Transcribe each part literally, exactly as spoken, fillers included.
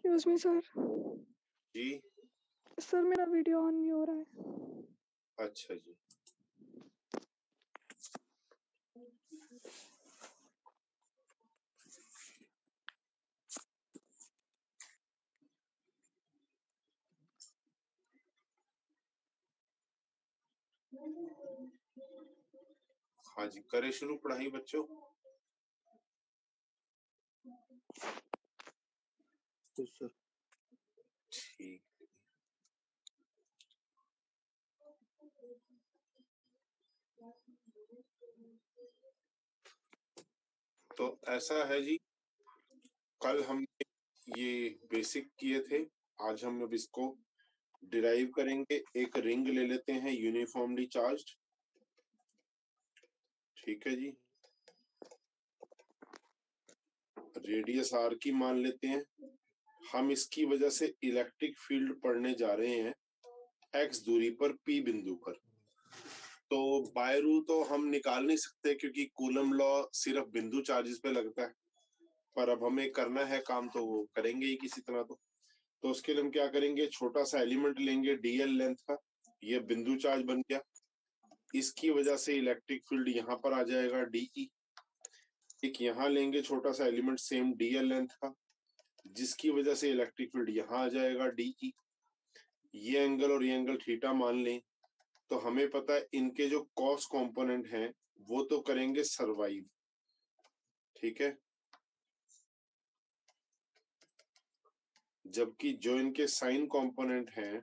Excuse me sir. जी। Sir मेरा video on नहीं हो रहा है। अच्छा जी। हाँ जी, करे शुरू पढ़ाई बच्चों। तो सर ठीक। तो ऐसा है जी, कल हमने ये बेसिक किए थे, आज हम अब इसको डिराइव करेंगे। एक रिंग ले लेते हैं यूनिफॉर्मली चार्ज्ड, ठीक है जी। रेडियस आर की मान लेते हैं। हम इसकी वजह से इलेक्ट्रिक फील्ड पढ़ने जा रहे हैं एक्स दूरी पर पी बिंदु पर। तो बाय रूल तो हम निकाल नहीं सकते क्योंकि कूलम लॉ सिर्फ बिंदु चार्जेस पे लगता है, पर अब हमें करना है काम तो वो करेंगे ही किसी तरह। तो तो उसके लिए हम क्या करेंगे, छोटा सा एलिमेंट लेंगे डीएल लेंथ का, ये बिंदु चार्ज बन गया। इसकी वजह से इलेक्ट्रिक फील्ड यहाँ पर आ जाएगा डीई। एक यहाँ लेंगे छोटा सा एलिमेंट सेम डीएल लेंथ का, जिसकी वजह से इलेक्ट्रिक फील्ड यहाँ आ जाएगा डीई। ये एंगल और ये एंगल थीटा मान लें, तो हमें पता है इनके जो कॉस कंपोनेंट हैं वो तो करेंगे सरवाइव, ठीक है। जबकि जो इनके साइन कंपोनेंट हैं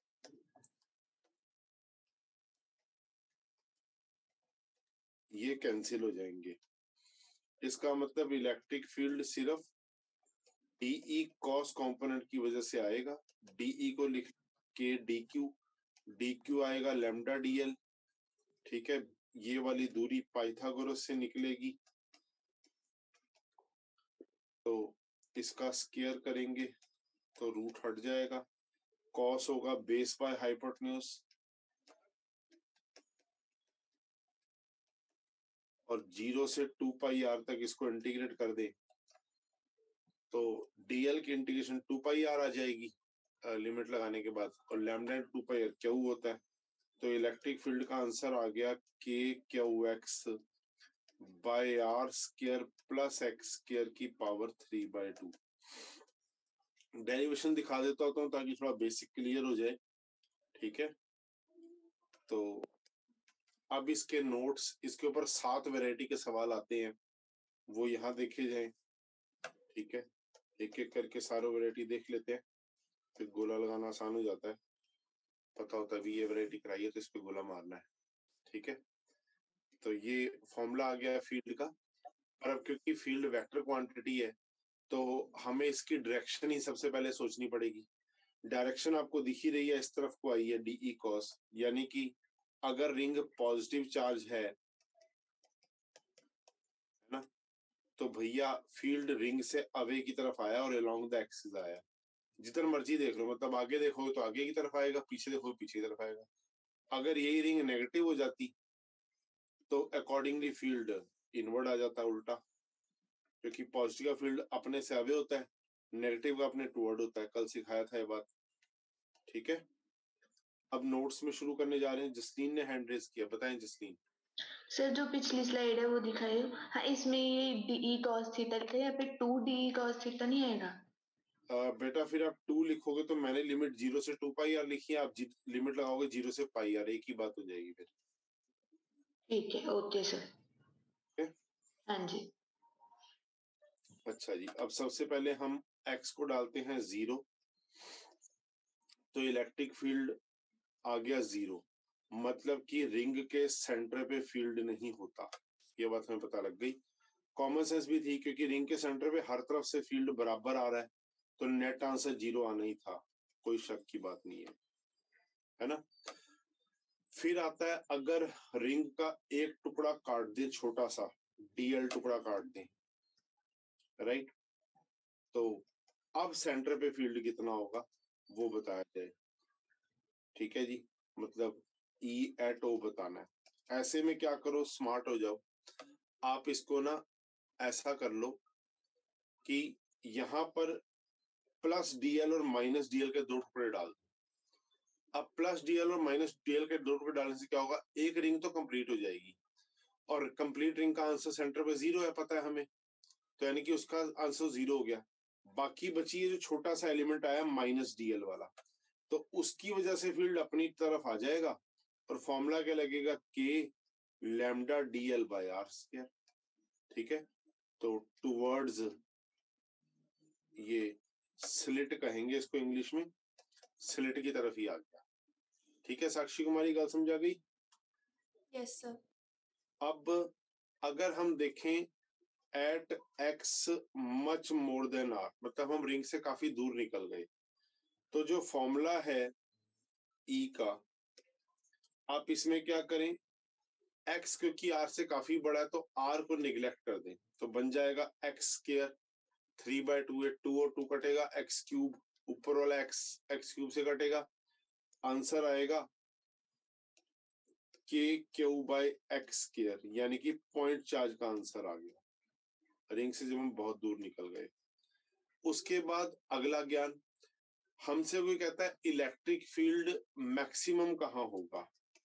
ये कैंसिल हो जाएंगे। इसका मतलब इलेक्ट्रिक फील्ड सिर्फ डीई कॉस कंपोनेंट की वजह से आएगा। डीई को लिख के डी क्यू, डी क्यू आएगा लैम्डा डीएल, ठीक है। ये वाली दूरी पाइथागोरस से निकलेगी, तो इसका स्क्वायर करेंगे तो रूट हट जाएगा। कॉस होगा बेस बाय हाइपोटेन्यूज, और जीरो से टू पाई आर तक इसको इंटीग्रेट कर दे तो डीएल की इंटीग्रेशन टू पाई आर आ जाएगी लिमिट लगाने के बाद, और lambda two pi R Q होता है। तो इलेक्ट्रिक फील्ड का आंसर आ गया K Q X by R square plus X square की power three by two. Derivation दिखा देता हूँ ताकि थोड़ा बेसिक क्लियर हो जाए, ठीक है। तो अब इसके नोट्स, इसके ऊपर सात वैरायटी के सवाल आते हैं, वो यहाँ देखे जाएं, ठीक है। एक एक करके सारे वैरायटी देख लेते हैं, फिर गोला लगाना आसान हो जाता है। पता होता है भी ये वैरायटी कराई है तो इस पे गोला मारना है, ठीक है। तो ये फॉर्मूला आ गया फील्ड का। और अब क्योंकि फील्ड वेक्टर क्वांटिटी है तो हमें इसकी डायरेक्शन ही सबसे पहले सोचनी पड़ेगी। डायरेक्शन आपको दिख ही रही है, इस तरफ को आई है डीई कॉस, यानी कि अगर रिंग पॉजिटिव चार्ज है ना, तो भैया फील्ड रिंग से अवे की तरफ आया और अलोंग द एक्सिस आया। जितना मर्जी देख लो, मतलब आगे देखो तो आगे की तरफ आएगा, पीछे देखो पीछे की तरफ आएगा। अगर यही रिंग नेगेटिव हो जाती तो अकॉर्डिंगली फील्ड इनवर्ड आ जाता, उल्टा, क्योंकि पॉजिटिव का फील्ड अपने से अवे होता है, नेगेटिव का अपने टुवर्ड होता है। कल सिखाया था ये बात, ठीक है। अब नोट्स में शुरू करने जा रहे हैं। जसलीन ने हैंड रेज किया, बताएं जसलीन। सर जो पिछली स्लाइड है वो दिखाई। हाँ, इसमें ये डी कॉस थीटा लिखा है, यहाँ पे टू डी कॉस थीटा नहीं आएगा? आ, बेटा फिर आप टू लिखोगे तो मैंने लिमिट जीरो से टू पाई आर लिखी है, आप लिमिट लगाओगे जीरो से पाई आर, एक ही बात हो जाएगी फिर। ठीक है, ओके सर। हाँ जी। अच्छा जी, अब सबसे पहले हम एक्स को डालते हैं जीरो, तो इलेक्ट्रिक फील्ड आ गया जीरो, मतलब कि रिंग के सेंटर पे फील्ड नहीं होता। ये बात हमें पता लग गई। कॉमन सेंस भी थी क्योंकि रिंग के सेंटर पे हर तरफ से फील्ड बराबर आ रहा है, तो नेट आंसर जीरो आना ही था, कोई शक की बात नहीं है, है ना। फिर आता है अगर रिंग का एक टुकड़ा काट दे, छोटा सा डीएल टुकड़ा काट दे, राइट, तो अब सेंटर पे फील्ड कितना होगा वो बताया जाए, ठीक है जी। मतलब ई एट ओ बताना है। ऐसे में क्या करो, स्मार्ट हो जाओ, आप इसको ना ऐसा कर लो कि यहां पर प्लस डीएल और माइनस डीएल के दो टुकड़े डाल दो। अब प्लस डीएल और माइनस डीएल के दो टुकड़े डालने से क्या होगा, एक रिंग तो कंप्लीट हो जाएगी, और कंप्लीट रिंग का आंसर सेंटर पे जीरो है, पता है हमें, तो यानी कि उसका आंसर जीरो हो गया। बाकी बची है जो छोटा सा एलिमेंट आया माइनस डीएल वाला, तो उसकी वजह से फील्ड अपनी तरफ आ जाएगा, और फॉर्मूला क्या लगेगा, K lambda DL by R square. ठीक है, तो टुवर्ड्स, ये स्लिट कहेंगे इसको इंग्लिश में, स्लिट की तरफ ही आ गया। ठीक है साक्षी कुमारी, गल समझ आ गई? Yes sir. अब अगर हम देखें at X much more than R, मतलब हम रिंग से काफी दूर निकल गए, तो जो फॉर्मूला है ई का, आप इसमें क्या करें, x क्योंकि r से काफी बड़ा है तो r को निगलेक्ट कर दें, तो बन जाएगा X square, three by two है, टू और टू कटेगा, एक्स क्यूब, ऊपर वाला x एक्स क्यूब से कटेगा, आंसर आएगा के क्यू बाय एक्स स्क्वायर, यानी कि पॉइंट चार्ज का आंसर आ गया रिंग से जब हम बहुत दूर निकल गए। उसके बाद अगला ज्ञान, हमसे कोई कहता है इलेक्ट्रिक फील्ड मैक्सिमम कहाँ होगा,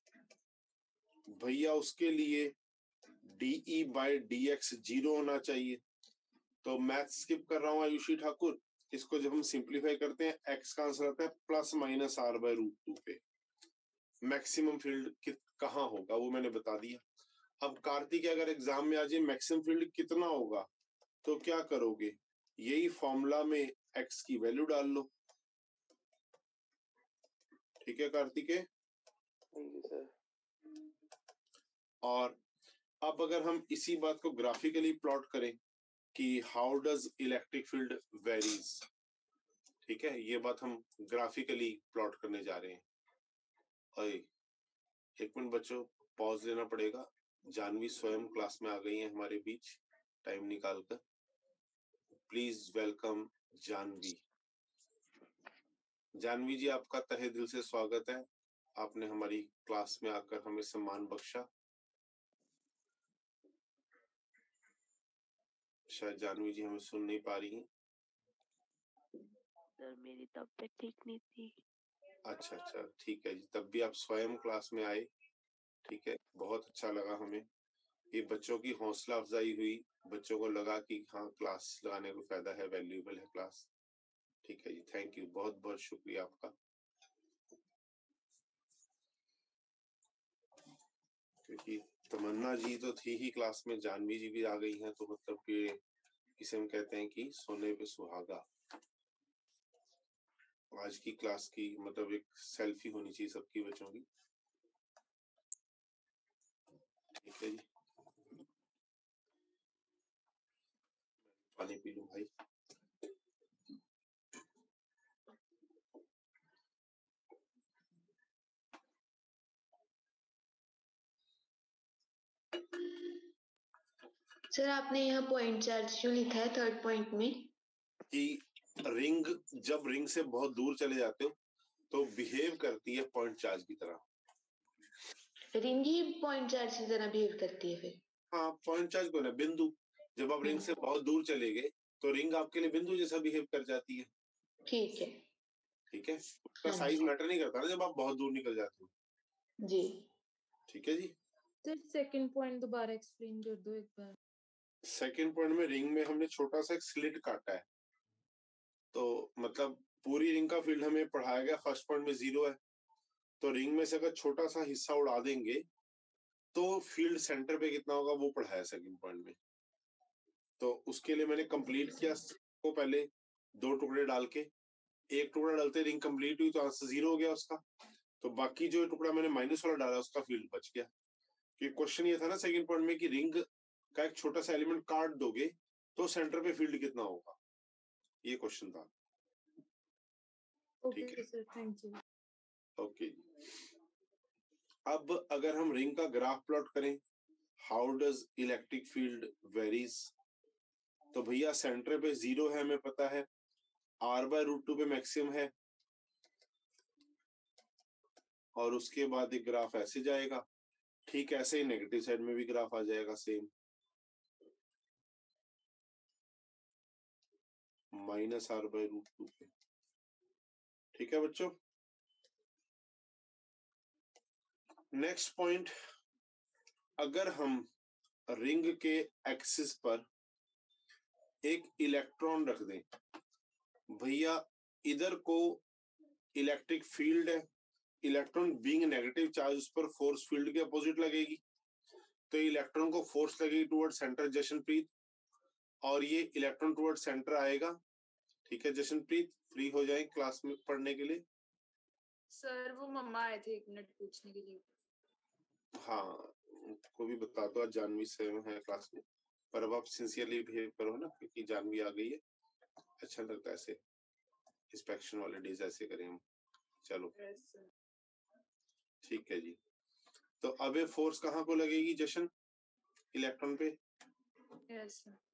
भैया उसके लिए DE by D X zero होना चाहिए। तो मैथ स्किप कर रहा हूँ आयुषी ठाकुर, इसको जब हम सिंप्लीफाई करते हैं एक्स का आंसर आता है plus minus R by root two पे। मैक्सिमम फील्ड कहाँ होगा वो मैंने बता दिया। अब कार्तिक अगर एग्जाम में आ जाए मैक्सिमम फील्ड कितना होगा, तो क्या करोगे, यही फॉर्मूला में एक्स की वैल्यू डाल लो। ठीक है कार्तिकेय? और अब अगर हम इसी बात को ग्राफिकली प्लॉट करें कि how does electric field varies, ठीक है, ये बात हम ग्राफिकली प्लॉट करने जा रहे हैं। और एक मिनट बच्चों, पॉज लेना पड़ेगा, जानवी स्वयं क्लास में आ गई है हमारे बीच टाइम निकालकर, प्लीज वेलकम जानवी। जानवी जी आपका तहे दिल से स्वागत है, आपने हमारी क्लास में आकर हमें सम्मान बख्शा। शायद जानवी जी हमें सुन नहीं पा रही हैं। सर मेरी तबीयत ठीक नहीं थी। अच्छा अच्छा ठीक है जी, तब भी आप स्वयं क्लास में आए, ठीक है, बहुत अच्छा लगा हमें, ये बच्चों की हौसला अफजाई हुई, बच्चों को लगा कि हाँ क्लास लगाने को फायदा है, वैल्यूएबल है क्लास। ठीक है जी, थैंक यू, बहुत बहुत शुक्रिया आपका। क्योंकि तमन्ना जी तो थी ही क्लास में, जानवी जी भी आ गई हैं, तो मतलब कि इसे हम कहते हैं कि सोने पे सुहागा। आज की क्लास की मतलब एक सेल्फी होनी चाहिए सबकी बच्चों की। ठीक है जी, पानी पी लूं भाई। सर आपने यहाँ पॉइंट चार्ज क्यों लिखा है थर्ड पॉइंट में? कि रिंग जब रिंग से बहुत दूर चले जाते हो तो बिहेव करती है पॉइंट चार्ज की तरह। रिंग ही पॉइंट चार्ज की तरह बिहेव करती है फिर? हाँ, पॉइंट चार्ज को ना बिंदु, जब आप रिंग से बहुत दूर चले गए तो रिंग आपके लिए बिंदु जैसा बिहेव कर जाती है। ठीक है ठीक है, उसका हाँ साइज जी। मैटर नहीं करता ना जब आप बहुत दूर निकल जाते हो। जी ठीक है जी। सर सेकंड पॉइंट दोबारा एक्सप्लेन कर दो एक बार। सेकंड पॉइंट में रिंग में हमने छोटा सा एक स्लिट काटा है, तो मतलब पूरी रिंग का फील्ड हमें पढ़ाया गया, फर्स्ट पॉइंट में जीरो है, तो रिंग में से अगर छोटा सा हिस्सा उड़ा देंगे तो फील्ड सेंटर पे कितना होगा वो पढ़ाया सेकंड पॉइंट में। तो उसके लिए मैंने कंप्लीट किया को पहले दो टुकड़े डाल के, एक टुकड़ा डालते रिंग कंप्लीट हुई तो आंसर जीरो हो गया उसका, तो बाकी जो टुकड़ा मैंने माइनस वाला डाला उसका फील्ड बच गया। कि क्वेश्चन ये था ना सेकंड पॉइंट में कि रिंग का एक छोटा सा एलिमेंट काट दोगे तो सेंटर पे फील्ड कितना होगा, ये क्वेश्चन था। ठीक ओके है सर, थैंक यू। ओके। अब अगर हम रिंग का ग्राफ प्लॉट करें, how does electric field varies, तो भैया सेंटर पे जीरो है हमें पता है, आर बाय रूट टू पे मैक्सिमम है, और उसके बाद एक ग्राफ ऐसे जाएगा, ठीक ऐसे ही नेगेटिव साइड में भी ग्राफ आ जाएगा same, minus R by root two के। ठीक है बच्चों। नेक्स्ट पॉइंट, अगर हम रिंग के एक्सिस पर एक इलेक्ट्रॉन रख दें, भैया इधर को इलेक्ट्रिक फील्ड है, इलेक्ट्रॉन बीइंग नेगेटिव चार्ज उस पर फोर्स फील्ड के अपोजिट लगेगी, तो इलेक्ट्रॉन को फोर्स लगेगी टुवर्ड सेंटर जशनप्रीत, और ये इलेक्ट्रॉन टुवर्ड सेंटर आएगा। ठीक है जशनप्रीत, फ्री हो जाए क्लास में पढ़ने के लिए। सर वो मम्मा आए थे एक मिनट पूछने के लिए। हाँ को भी बता दो, आज जानवी से है क्लास में, पर अब आप सिंसियरली बिहेव करो ना, क्योंकि जानवी आ गई है। अच्छा लगता है ऐसे इंस्पेक्शन वाले डेज ऐसे करें हम। चलो ठीक है जी। तो अब ये फोर्स कहाँ को लगेगी जशन? इलेक्ट्रॉन पे। Yes sir.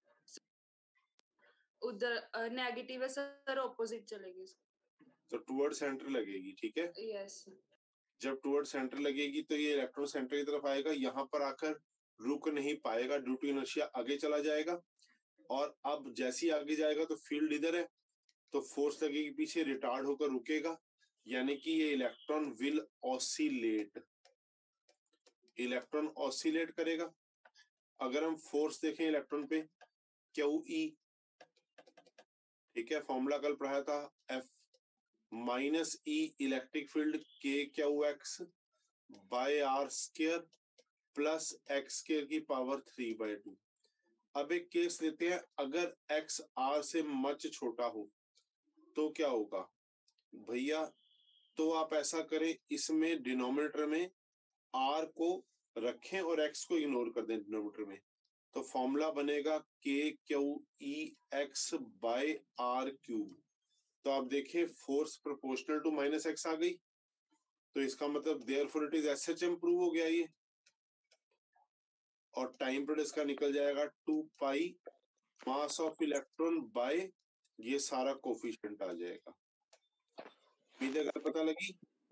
उधर नेगेटिव है सर, ऑपोजिट चलेगी उसको। तो टुवर्ड सेंटर लगेगी। ठीक है यस सर। जब टुवर्ड सेंटर लगेगी तो ये इलेक्ट्रॉन सेंटर की तरफ आएगा, यहाँ पर आकर रुक नहीं पाएगा, ड्यू टू इनर्शिया आगे चला जाएगा, और अब जैसे ही आगे जाएगा तो फील्ड इधर है, तो फोर्स लगेगी पीछे, रिटार्ड होकर रुकेगा, यानी कि ये electron will oscillate, electron oscillate करेगा। अगर हम फोर्स देखें इलेक्ट्रॉन पे, क्यू ई, ठीक है, फॉर्मूला कल पढ़ाया था, F minus E electric field K Q X by R square plus X square की पावर थ्री बाय टू। अब एक केस लेते हैं, अगर एक्स आर से मच छोटा हो तो क्या होगा भैया? तो आप ऐसा करें, इसमें डिनोमिनेटर में आर को रखें और एक्स को इग्नोर कर दें डिनोमिनेटर में, तो फॉर्मूला बनेगा K Q E X by R cube. तो आप देखिए force proportional to minus X आ गई, तो इसका मतलब therefore it is S H M prove हो गया ये, और टाइम पीरियड इसका निकल जाएगा two pi mass of electron by ये सारा कोफिशिएंट आ जाएगा। जगह पता लगी?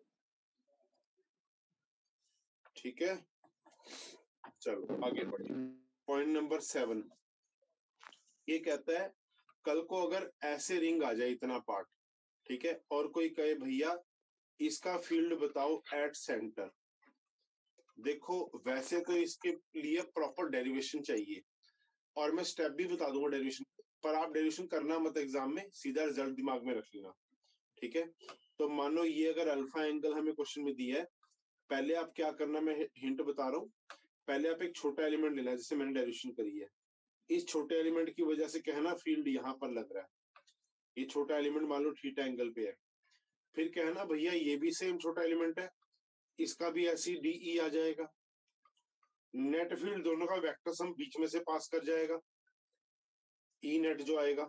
ठीक है चलो आगे बढ़िए। पॉइंट नंबर सेवन ये कहता है, कल को अगर ऐसे रिंग आ जाए इतना पार्ट, ठीक है, और कोई कहे भैया इसका फील्ड बताओ एट सेंटर। देखो वैसे तो इसके लिए प्रॉपर डेरिवेशन चाहिए, और मैं स्टेप भी बता दूंगा डेरिवेशन, पर आप डेरिवेशन करना मत एग्जाम में, सीधा रिजल्ट दिमाग में रख लेना। ठीक है, तो मानो ये अगर अल्फा एंगल हमें क्वेश्चन में दिया है, पहले आप क्या करना, मैं हिंट बता रहा हूँ, पहले आप एक छोटा एलिमेंट लेना, जैसे मैंने डेरिवेशन करी है, इस छोटे एलिमेंट की वजह से कहना फील्ड यहाँ पर लग रहा है, ये छोटा एलिमेंट मान लो थीटा एंगल पे है, फिर कहना भैया ये भी सेम छोटा एलिमेंट है, इसका भी ऐसी डीई आ जाएगा, नेट फील्ड दोनों का वेक्टर सम बीच में से पास कर जाएगा, ई नेट जो आएगा,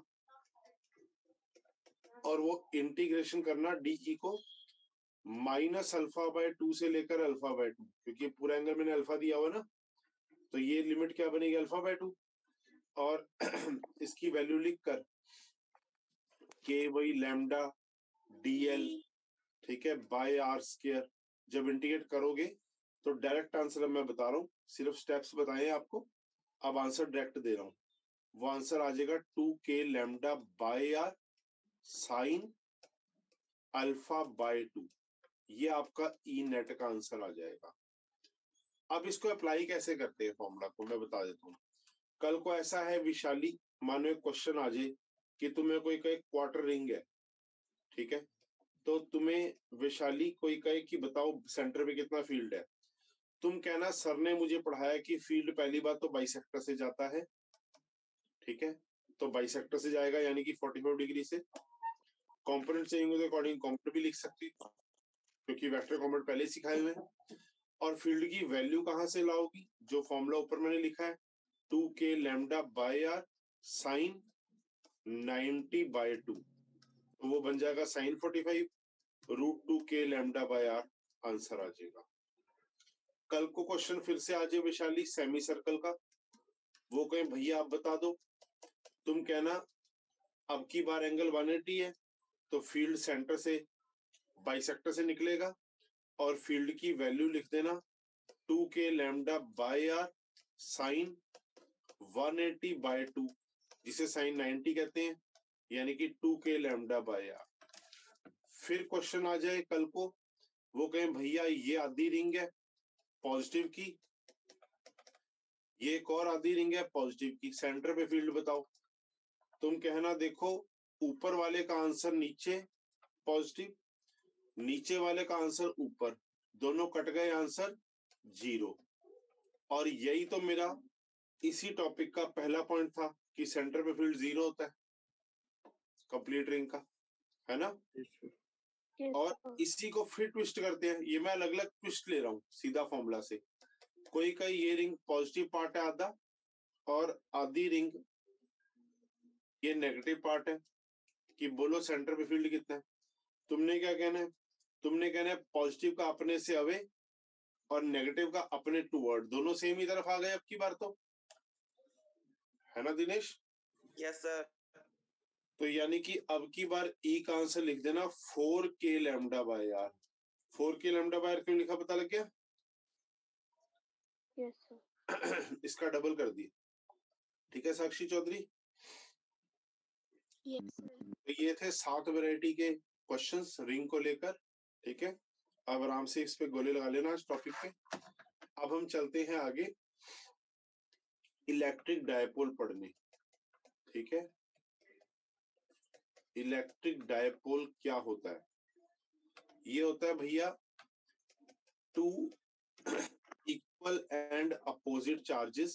और वो इंटीग्रेशन करना डीई को माइनस अल्फा बाय टू से लेकर अल्फा बाय टू, क्योंकि पूरा एंगल मैंने अल्फा दिया हुआ ना, तो ये लिमिट क्या बनेगी अल्फा बाय टू, और इसकी वैल्यू लिख कर के वही लैम्डा डीएल, ठीक है, बाय आर स्क्वायर, जब इंटीग्रेट करोगे तो डायरेक्ट आंसर मैं बता रहा हूँ, सिर्फ स्टेप्स बताए आपको, अब आंसर डायरेक्ट दे रहा हूँ, वो आंसर आ जाएगा two K lambda by R sine alpha by two, ये आपका ई नेट का आंसर आ जाएगा। अब इसको अप्लाई कैसे करते हैं फॉर्मूला को मैं बता देता हूँ। कल को ऐसा है विशाली, मानो एक क्वेश्चन आ जाए कि तुम्हें कोई कहे क्वार्टर रिंग है, ठीक है, तो तुम्हें वैशाली कोई कहे कि बताओ सेंटर पे कितना फील्ड है, तुम कहना सर ने मुझे पढ़ाया कि फील्ड पहली बात तो बाइसेक्टर से जाता है, ठीक है, तो बाइसेक्टर से जाएगा यानी कि पैंतालीस डिग्री से, कंपोनेंट चाहिए तो अकॉर्डिंग कंपोनेंट भी लिख सकती क्योंकि वेक्टर कंपोनेंट पहले सिखाए हुए हैं, और फील्ड की वैल्यू कहां से लाओगी, जो फॉर्मूला ऊपर मैंने लिखा है two K lambda by R sine ninety by two, तो वो बन जाएगा sine forty five root two K lambda by R, answer आ जाएगा। कल को क्वेश्चन फिर से आ जाए वैशाली सेमी सर्कल का, वो कहें भैया आप बता दो, तुम कहना अब की बार एंगल वन एटी है, तो फील्ड सेंटर से बाइसेक्टर से निकलेगा, और फील्ड की वैल्यू लिख देना two K lambda by R sine one eighty by two, जिसे साइन नाइनटी कहते हैं, यानी कि two K lambda by R. फिर क्वेश्चन आ जाए कल को, वो कहें भैया ये आधी रिंग है पॉजिटिव की, ये एक और आधी रिंग है पॉजिटिव की, सेंटर पे फील्ड बताओ। तुम कहना देखो ऊपर वाले का आंसर नीचे पॉजिटिव, नीचे वाले का आंसर ऊपर, दोनों कट गए, आंसर जीरो। और यही तो मेरा इसी टॉपिक का पहला पॉइंट था कि सेंटर पे फील्ड जीरो होता है कंप्लीट रिंग का, है ना। Yes, और sir. इसी को फिर ट्विस्ट करते हैं, ये मैं अलग अलग ट्विस्ट ले रहा हूँ सीधा फॉर्मूला से। कोई का ये रिंग पॉजिटिव पार्ट है आधा, और आधी रिंग ये नेगेटिव पार्ट है, कि बोलो सेंटर पे फील्ड कितना है। तुमने क्या कहना है, तुमने कहना है पॉजिटिव का अपने से अवे और नेगेटिव का अपने टूवर्ड, दोनों सेम ही तरफ आ गए अब की बार तो, है ना दिनेश। Yes sir. तो यानी कि अब की बार ई का आंसर लिख देना four K lambda by R. Four K lambda by R क्यों लिखा पता लग गया। Yes, sir. इसका डबल कर दिया, ठीक है साक्षी चौधरी। Yes, sir. तो ये थे सात वैरायटी के क्वेश्चंस रिंग को लेकर, ठीक है। अब आराम से इस पे गोले लगा लेना इस टॉपिक पे। अब हम चलते हैं आगे इलेक्ट्रिक डायपोल पढ़ने, ठीक है। इलेक्ट्रिक डायपोल क्या होता है, ये होता है भैया two equal and opposite charges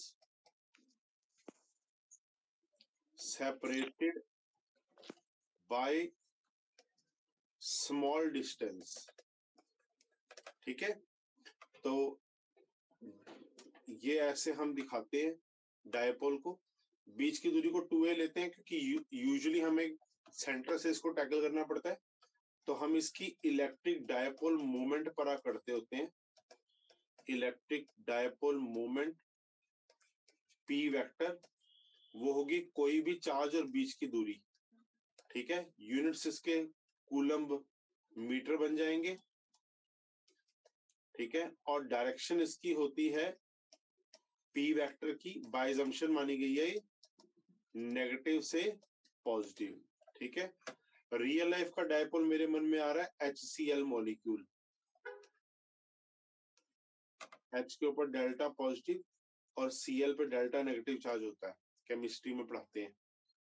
separated by small distance, ठीक है। तो ये ऐसे हम दिखाते हैं डायपोल को, बीच की दूरी को टू ए लेते हैं क्योंकि यूजुअली हमें सेंटर से इसको टैकल करना पड़ता है, तो हम इसकी इलेक्ट्रिक डायपोल मोमेंट परा करते होते हैं। Electric dipole moment P vector, वो होगी कोई भी चार्ज और बीच की दूरी, ठीक है। यूनिट्स इसके कूलम्ब मीटर बन जाएंगे, ठीक है। और डायरेक्शन इसकी होती है पी वेक्टर की, बाय असम्पशन मानी गई है नेगेटिव से पॉजिटिव, ठीक है। रियल लाइफ का डायपोल मेरे मन में आ रहा है H C L molecule, H के ऊपर डेल्टा पॉजिटिव और Cl पे डेल्टा नेगेटिव चार्ज होता है, केमिस्ट्री में पढ़ाते हैं,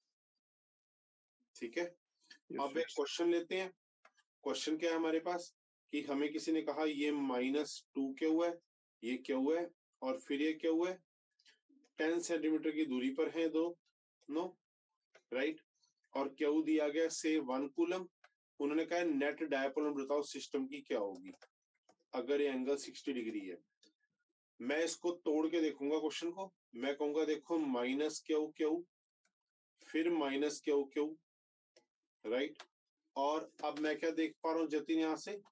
ठीक है। yes, अब एक क्वेश्चन लेते हैं। क्वेश्चन क्या है हमारे पास कि हमें किसी ने कहा ये माइनस टू क्यू है, ये क्यू है, और फिर ये क्यू है, टेन सेंटीमीटर की दूरी पर है दो नो राइट, और क्यू दिया गया से वन कूलम। उन्होंने कहा नेट डायपोल बताओ सिस्टम की क्या होगी अगर ये एंगल सिक्सटी डिग्री है। मैं इसको तोड़ के देखूंगा क्वेश्चन को, मैं कहूंगा देखो माइनस क्यू क्यू फिर माइनस क्यू क्यू राइट। और अब मैं क्या देख पा रहा हूं जतिन यहां से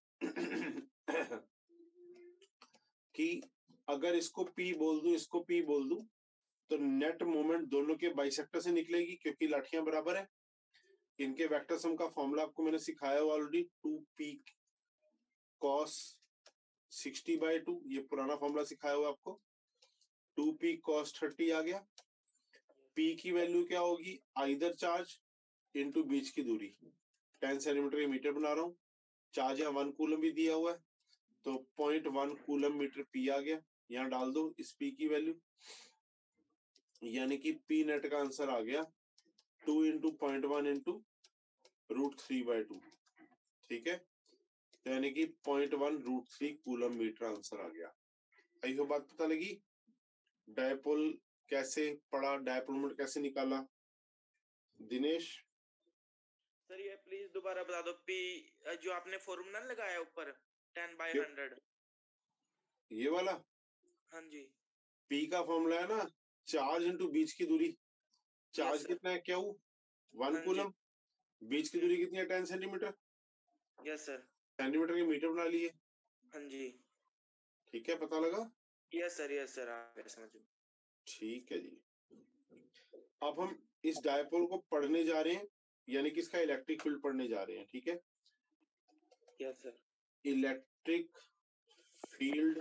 कि अगर इसको P बोल दूं इसको P बोल दूं तो नेट मोमेंट दोनों के बाइसेक्टर से निकलेगी क्योंकि लाठियां बराबर है। इनके वेक्टर सम का फॉर्मूला आपको मैंने सिखाया हुआ already, two P cos sixty by two, ये पुराना फॉर्मूला सिखाया हुआ आपको। टू पी कॉस थर्टी आ गया। P की वैल्यू क्या होगी, आइदर चार्ज इनटू बीच की दूरी, टेन सेंटीमीटर का मीटर बना रहा हूँ, चार्ज या वन कूलम भी दिया हुआ है तो point one coulomb metre P आ गया, यहाँ डाल दो इस P की वैल्यू, यानी कि P नेट का आंसर आ गया two into point one into root three by two, ठीक है। तो यानी कि point one root three coulomb metre answer आ गया। आई हो बात पता लगी। डायपोल कैसे पढ़ा, डायपोल मोमेंट कैसे निकाला दिनेश। सर ये प्लीज दोबारा बता दो, पी जो आपने फॉर्मूला लगाया ऊपर टेन बाई हंड्रेड, ये वाला हाँ जी। P का फॉर्मूला है ना चार्ज इंटू बीच की दूरी, चार्ज yes, कितना है क्यू वन हाँ कूलम, बीच की दूरी कितनी है ten centimetre, yes sir, centimetre के मीटर बना लिए, हाँ जी। ठीक है पता लगा। यस सर, यस सर, आ गया समझ में। ठीक है जी। अब हम इस डायपोल को पढ़ने जा रहे हैं, यानी कि इसका इलेक्ट्रिक फील्ड पढ़ने जा रहे हैं, ठीक है। Yes sir. Electric field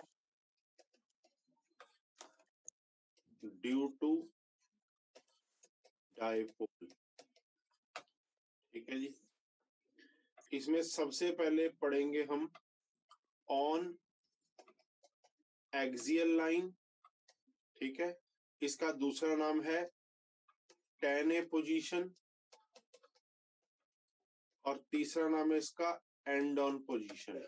due to dipole, ठीक है जी। इसमें सबसे पहले पढ़ेंगे हम ऑन एक्सियल लाइन, ठीक है। इसका दूसरा नाम है टेन ए पोजीशन और तीसरा नाम है इसका एंड ऑन पोजीशन,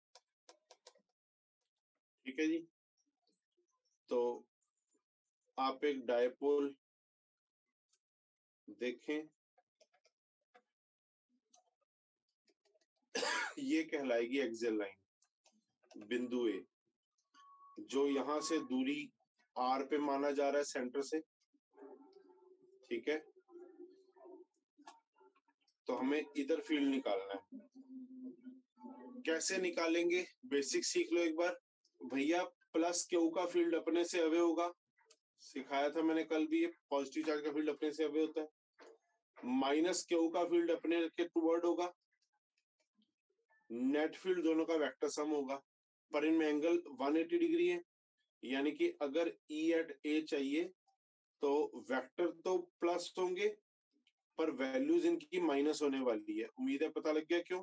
ठीक है जी। तो आप एक डायपोल देखें, ये कहलाएगी एक्सियल लाइन, बिंदु ए, जो यहां से दूरी आर पे माना जा रहा है सेंटर से, ठीक है। तो हमें इधर फील्ड निकालना है। कैसे निकालेंगे बेसिक सीख लो एक बार भैया। प्लस क्यू का फील्ड अपने से अवे होगा, सिखाया था मैंने कल भी, पॉजिटिव चार्ज का फील्ड अपने से अवे होता है। माइनस क्यू का फील्ड अपने के टुवर्ड होगा। नेट फील्ड दोनों का वेक्टर सम होगा, पर इनमें एंगल एक सौ अस्सी डिग्री है, यानी कि अगर E एट ए चाहिए तो वेक्टर तो प्लस होंगे पर वैल्यूज इनकी माइनस होने वाली है। उम्मीद है पता लग गया क्यों।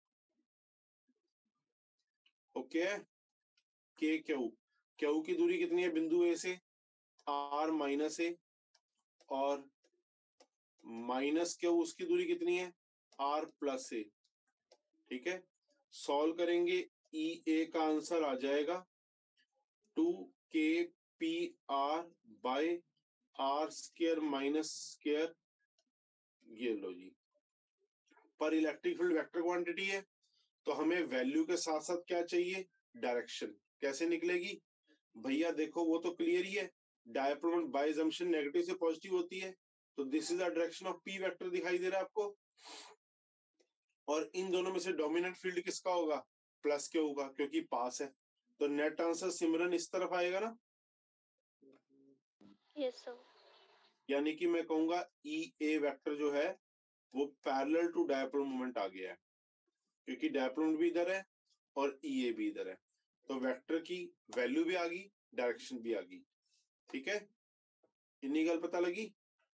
ओके है। के क्यू, क्यू की दूरी कितनी है बिंदु ए से, आर माइनस ए, और माइनस क्यू उसकी दूरी कितनी है, आर प्लस ए, ठीक है। सॉल्व करेंगे, ई ए का आंसर आ जाएगा two K P R by R square minus square, ये लो जी। पर इलेक्ट्रिक फील्ड वेक्टर क्वांटिटी है तो हमें वैल्यू के साथ साथ क्या चाहिए, डायरेक्शन। कैसे निकलेगी भैया, देखो वो तो क्लियर ही है, डायपोल बाय असम्पशन नेगेटिव से पॉजिटिव होती है, तो this is the direction of P vector दिखाई दे रहा है आपको। और इन दोनों में से डोमिनेंट फील्ड किसका होगा, प्लस के होगा, क्योंकि पास है। तो नेट आंसर सिमरन इस तरफ आएगा ना। Yes sir. यानी कि मैं कहूंगा ई ए वेक्टर जो है वो पैरेलल टू डायपोल मोमेंट आ गया है, क्योंकि डायपोल मोमेंट भी इधर है और ई ए भी इधर है, तो वेक्टर की वैल्यू भी आ गई, डायरेक्शन भी आ गई, ठीक है। इतनी गल पता लगी।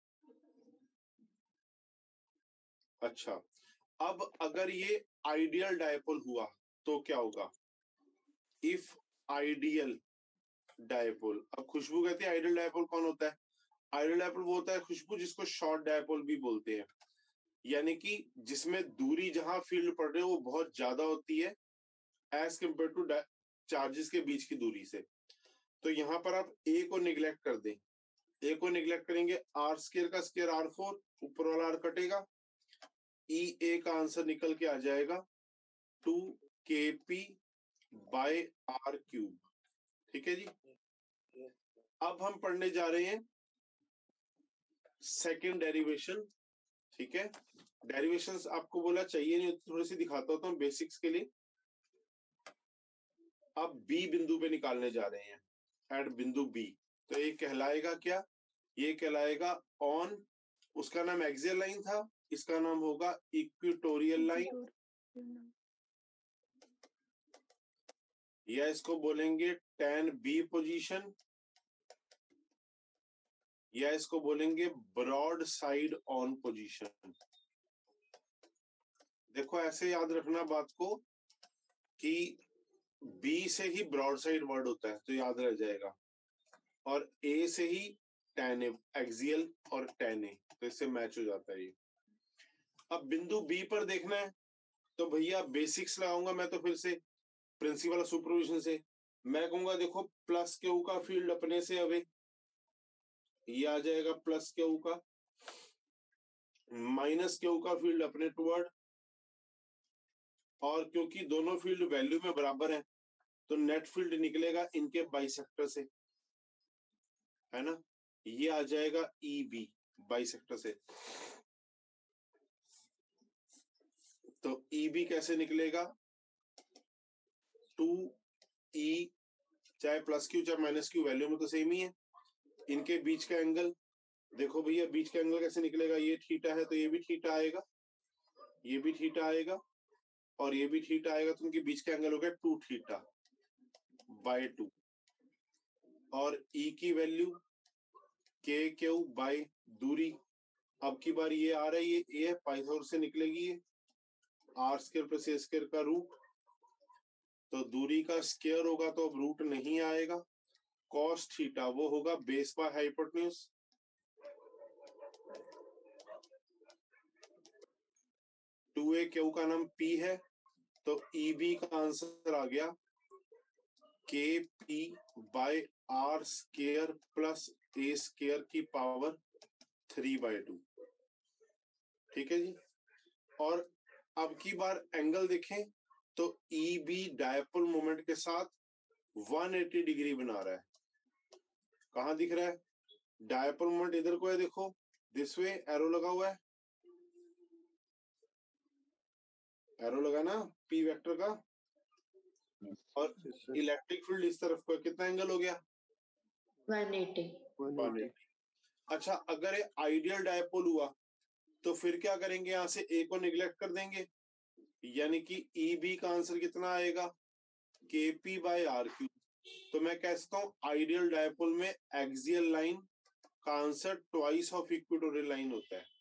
अच्छा, अब अगर ये आइडियल डायपोल हुआ तो क्या होगा, इफ आइडियल डायपोल। अब खुशबू कहती है आइडियल डायपोल कौन होता है, आइडियल डायपोल वो होता है खुशबू जिसको शॉर्ट डायपोल भी बोलते हैं, यानी कि जिसमें दूरी जहां फील्ड पड़ रही है वो बहुत ज्यादा होती है एज कंपेयर टू चार्जेस के बीच की दूरी से। तो यहाँ पर आप ए को निग्लेक्ट कर दें, ए को निग्लेक्ट करेंगे, आर स्क्वायर का स्क्वायर आर फोर, ऊपर वाला आर कटेगा, ई ए का आंसर निकल के आ जाएगा two K P by R cube, ठीक है जी। अब हम पढ़ने जा रहे हैं सेकेंड डेरिवेशन, ठीक है। डेरिवेशंस आपको बोला चाहिए नहीं, थोड़ी सी दिखाता होता हूँ बेसिक्स के लिए। अब बी बिंदु पे निकालने जा रहे हैं, एट बिंदु बी, तो ये कहलाएगा क्या, ये कहलाएगा ऑन, उसका नाम एक्सियल लाइन था, इसका नाम होगा इक्वेटोरियल लाइन, या इसको बोलेंगे टेन बी पोजीशन, या इसको बोलेंगे ब्रॉड साइड ऑन पोजीशन। देखो ऐसे याद रखना बात को कि बी से ही ब्रॉड साइड वर्ड होता है तो याद रह जाएगा, और ए से ही टेन एक्सियल और टेन ए, तो इससे मैच हो जाता है ये। अब बिंदु बी पर देखना है तो भैया बेसिक्स लगाऊंगा मैं, तो फिर से प्रिंसिपल सुपरविजन से मैं कहूंगा देखो प्लस क्यू का फील्ड अपने से अवे, ये आ जाएगा प्लस क्यू का, माइनस क्यू का फील्ड अपने टुवर्ड, और क्योंकि दोनों फील्ड वैल्यू में बराबर है तो नेट फील्ड निकलेगा इनके बाइसेक्टर से, है ना, ये आ जाएगा ई बी बाइसेक्टर से। तो ई बी कैसे निकलेगा, टू ई, चाहे प्लस क्यू चाहे माइनस क्यू वैल्यू में तो सेम ही है, इनके बीच का एंगल देखो भैया, बीच का एंगल कैसे निकलेगा, ये थीटा है तो ये भी थीटा आएगा, ये भी थीटा आएगा और ये भी थीटा आएगा, तो उनके बीच का एंगल हो गया टू थीटा बाय टू, और ई की वैल्यू के क्यू बाय दूरी, अब की बार ये आ रहा है, ये ए है, पाइथागोरस से निकलेगी ये R square plus A square का रूट, तो दूरी का स्क्वायर होगा तो अब रूट नहीं आएगा। कॉस थीटा वो होगा base by hypotenuse, two A Q का नाम पी है, तो ई बी का आंसर आ गया K P by R square plus A square की पावर थ्री बाय टू। ठीक है जी। और अब की बार एंगल देखें तो ई बी डायपोल मोमेंट के साथ एक सौ अस्सी डिग्री बना रहा है। कहां दिख रहा है? डायपोल मोमेंट इधर को है, देखो दिस वे, एरो लगा हुआ है, एरो लगा ना पी वेक्टर का, और इलेक्ट्रिक फील्ड इस तरफ को है। कितना एंगल हो गया? One eighty. एक सौ अस्सी। अच्छा, अगर ये आइडियल डायपोल हुआ तो फिर क्या करेंगे? यहां से ए को निगलेक्ट कर देंगे, यानी कि ई बी का आंसर कितना आएगा? के पी बाय आर क्यू। तो मैं कह सकता हूं आइडियल डायपोल में एक्सियल लाइन का answer twice of equatorial line होता है।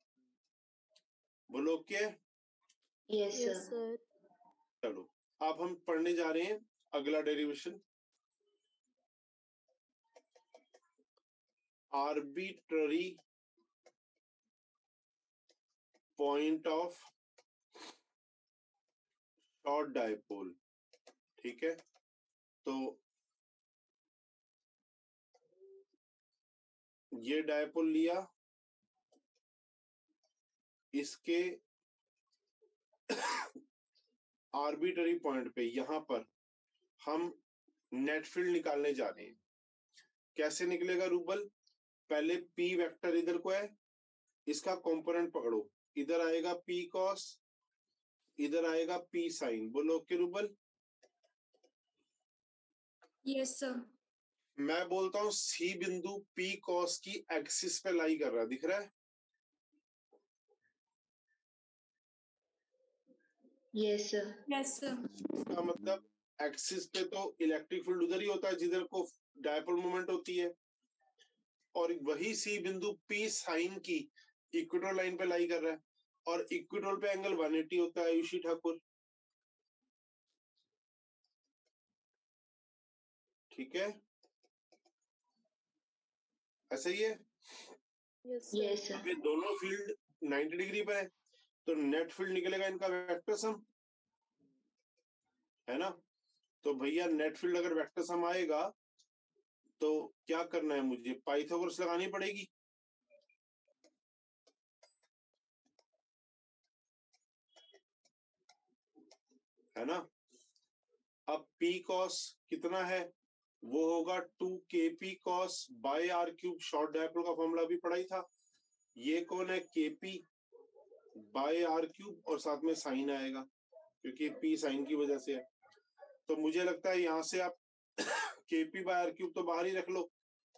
बोलो के? Yes yes sir. सर। चलो अब हम पढ़ने जा रहे हैं अगला derivation, arbitrary point of short dipole. ठीक है, तो ये डायपोल लिया, इसके आर्बिट्ररी पॉइंट पे यहां पर हम नेट फील्ड निकालने जा रहे हैं। कैसे निकलेगा रूबल? पहले पी वेक्टर इधर को है, इसका कंपोनेंट पकड़ो, इधर आएगा पी कॉस, इधर आएगा पी साइन। बोलो ओके रूबल? Yes sir. मैं बोलता हूं सी बिंदु पी कॉस की एक्सिस पे लाई कर रहा है, दिख रहा है? Yes sir. Yes sir. इसका मतलब एक्सिस पे तो इलेक्ट्रिक फील्ड उधर ही होता है जिधर को डायपोल मोमेंट होती है, और वही सी बिंदु पी साइन की इक्वेटोरियल लाइन पे लाई कर रहा है, और इक्वेटोरियल पे एंगल एक सौ अस्सी होता है। आयुषी ठाकुर, ठीक है, ऐसा ही है। Yes yes sir. अब ये सर। दोनों फील्ड नब्बे डिग्री पर है, तो नेट फील्ड निकलेगा इनका वेक्टर सम, है ना? तो भैया नेट फील्ड अगर वेक्टर सम आएगा तो क्या करना है मुझे? पाइथागोरस लगानी पड़ेगी। है ना? अब P cos कितना है? वो होगा two K P cos by R cube. Short dipole का फॉर्मूला भी पढ़ा ही था। ये कौन है? के पी बाय आर क्यूब, और साथ में साइन आएगा क्योंकि P साइन की वजह से है। तो मुझे लगता है यहां से आप के पी बाय आर क्यूब तो बाहर ही रख लो।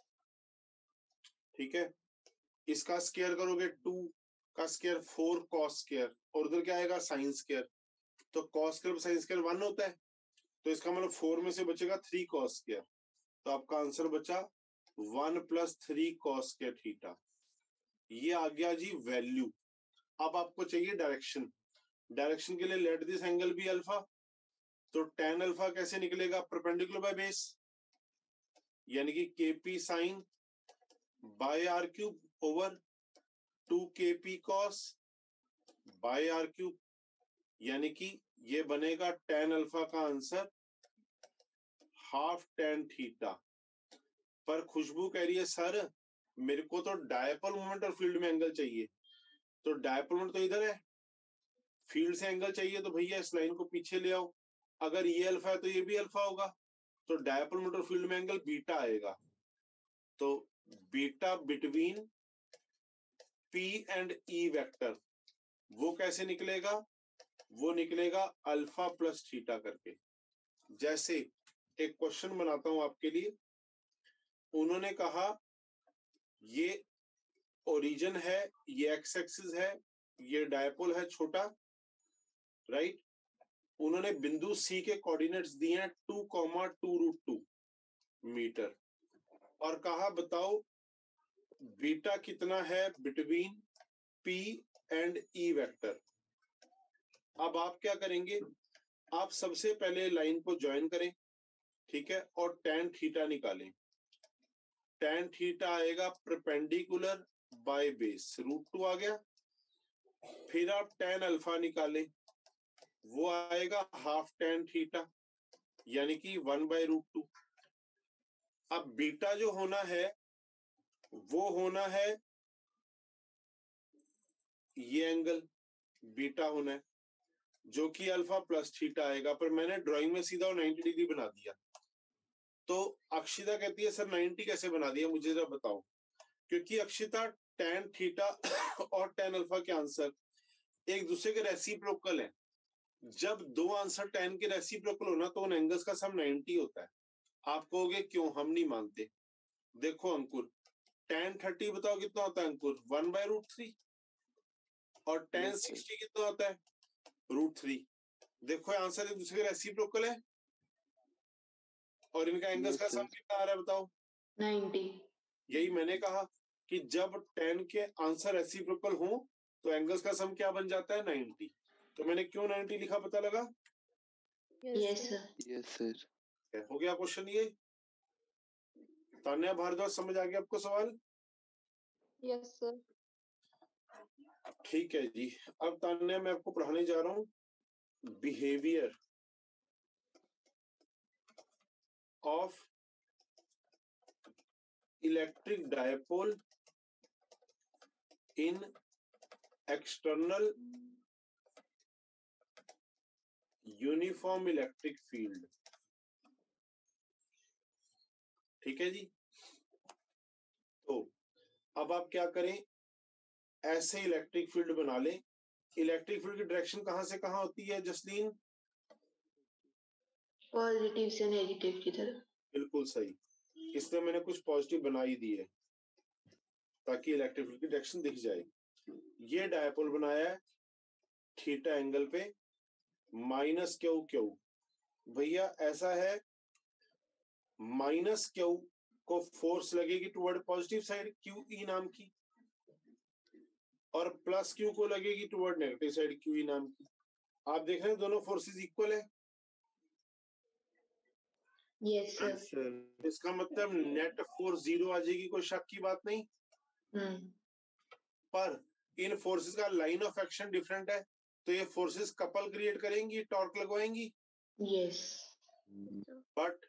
ठीक है, इसका स्क्वायर करोगे टू का स्क्वायर फोर कॉस स्क्वायर, और उधर क्या आएगा? Sine square. तो cos square sine square one होता है, तो इसका मतलब फोर में से बचेगा थ्री कॉस स्क्वायर। तो आपका आंसर बचा one plus three cos square theta. ये आ गया जी वैल्यू। अब आपको चाहिए डायरेक्शन। डायरेक्शन के लिए let this angle be alpha, तो टेन अल्फा कैसे निकलेगा? परपेंडिकुलर बाय बेस, यानी कि K P sine by R cube over two K P cos by R cube, यानी कि ये बनेगा टेन अल्फा का आंसर हाफ टेन थीटा। पर खुशबू कह रही है सर मेरे को तो डायपोल मोमेंट और फील्ड में एंगल चाहिए। तो डायपोल मोमेंट तो इधर है, फील्ड से एंगल चाहिए, तो भैया इस लाइन को पीछे ले आओ। अगर ये अल्फा है तो ये भी अल्फा होगा, तो डायपोल मोमेंट और फील्ड में एंगल बीटा आएगा। तो beta between P and E vector वो कैसे निकलेगा? वो निकलेगा अल्फा प्लस थीटा करके। जैसे एक क्वेश्चन बनाता हूं आपके लिए। उन्होंने कहा ये ओरिजिन है, ये एक्स एक्सिस है, ये डायपोल है छोटा, राइट? उन्होंने बिंदु सी के कोऑर्डिनेट्स दिए हैं two comma two root two metre, और कहा बताओ बीटा कितना है between P and E vector. अब आप क्या करेंगे, आप सबसे पहले लाइन को ज्वाइन करें, ठीक है, और tan थीटा निकालें। tan थीटा आएगा perpendicular by base, root two आ गया। फिर आप tan अल्फा निकालें, वो आएगा हाफ tan थीटा, यानी कि वन बाय रूट टू। अब बीटा जो होना है वो होना है ये एंगल बीटा होना है, जो कि अल्फा प्लस थीटा आएगा, पर मैंने ड्राइंग में सीधा नाइंटी डिग्री बना दिया। तो अक्षिता कहती है सर नाइंटी कैसे बना दिया, मुझे जरा बताओ। क्योंकि अक्षिता tan थीटा और tan अल्फा के आंसर एक दूसरे के रेसिप्रोकल है। जब दो आंसर tan के रेसिप्रोकल होना तो उन एंगल्स का सम नाइंटी होता है। आप कहोगे क्यों, हम नहीं मानते। देखो अंकुर, tan थर्टी बताओ कितना होता है Ankur, one by root three, और tan सिक्सटी कितना होता है, रूट थ्री। देखो आंसर एक दूसरे के रेसिप्रोकल है, और इनका एंगल्स का सम कितना आ रहा है बताओ, नाइंटी। यही मैंने कहा कि जब tan के आंसर रेसिप्रोकल हो तो एंगल्स का सम क्या बन जाता है, नाइंटी। तो मैंने क्यों नाइंटी लिखा पता लगा? Yes sir. Yes sir. हो गया क्वेश्चन ये। तान्या भारद्वाज समझ आ गया आपको सवाल? Yes sir. ठीक है जी। अब तान्या मैं आपको पढ़ाने जा रहा हूं behaviour of electric dipole in external uniform electric field. ठीक है जी। तो अब आप क्या करें, ऐसे इलेक्ट्रिक फील्ड बना लें। इलेक्ट्रिक फील्ड की डायरेक्शन कहां से कहां होती है जसलीन? पॉजिटिव से नेगेटिव की तरफ। बिल्कुल सही, इसमें मैंने कुछ पॉजिटिव बना ही दिए ताकि इलेक्ट्रिक फील्ड की डायरेक्शन दिख जाए। ये डायपोल बनाया है थीटा एंगल पे, माइनस क्यू क्यू। भैया ऐसा है, माइनस क्यू को फोर्स लगेगी toward positive side Q E नाम की, और प्लस क्यू को लगेगी toward negative side Q E नाम की। आप देख रहे हैं दोनों फोर्सेस इक्वल है। Yes sir. इसका मतलब नेट फोर्स जीरो आ जाएगी, कोई शक की बात नहीं। हम्म। पर इन फोर्सेस का लाइन ऑफ एक्शन डिफरेंट है, तो ये फोर्सेस कपल क्रिएट करेंगी, टॉर्क लगवाएंगी। यस। बट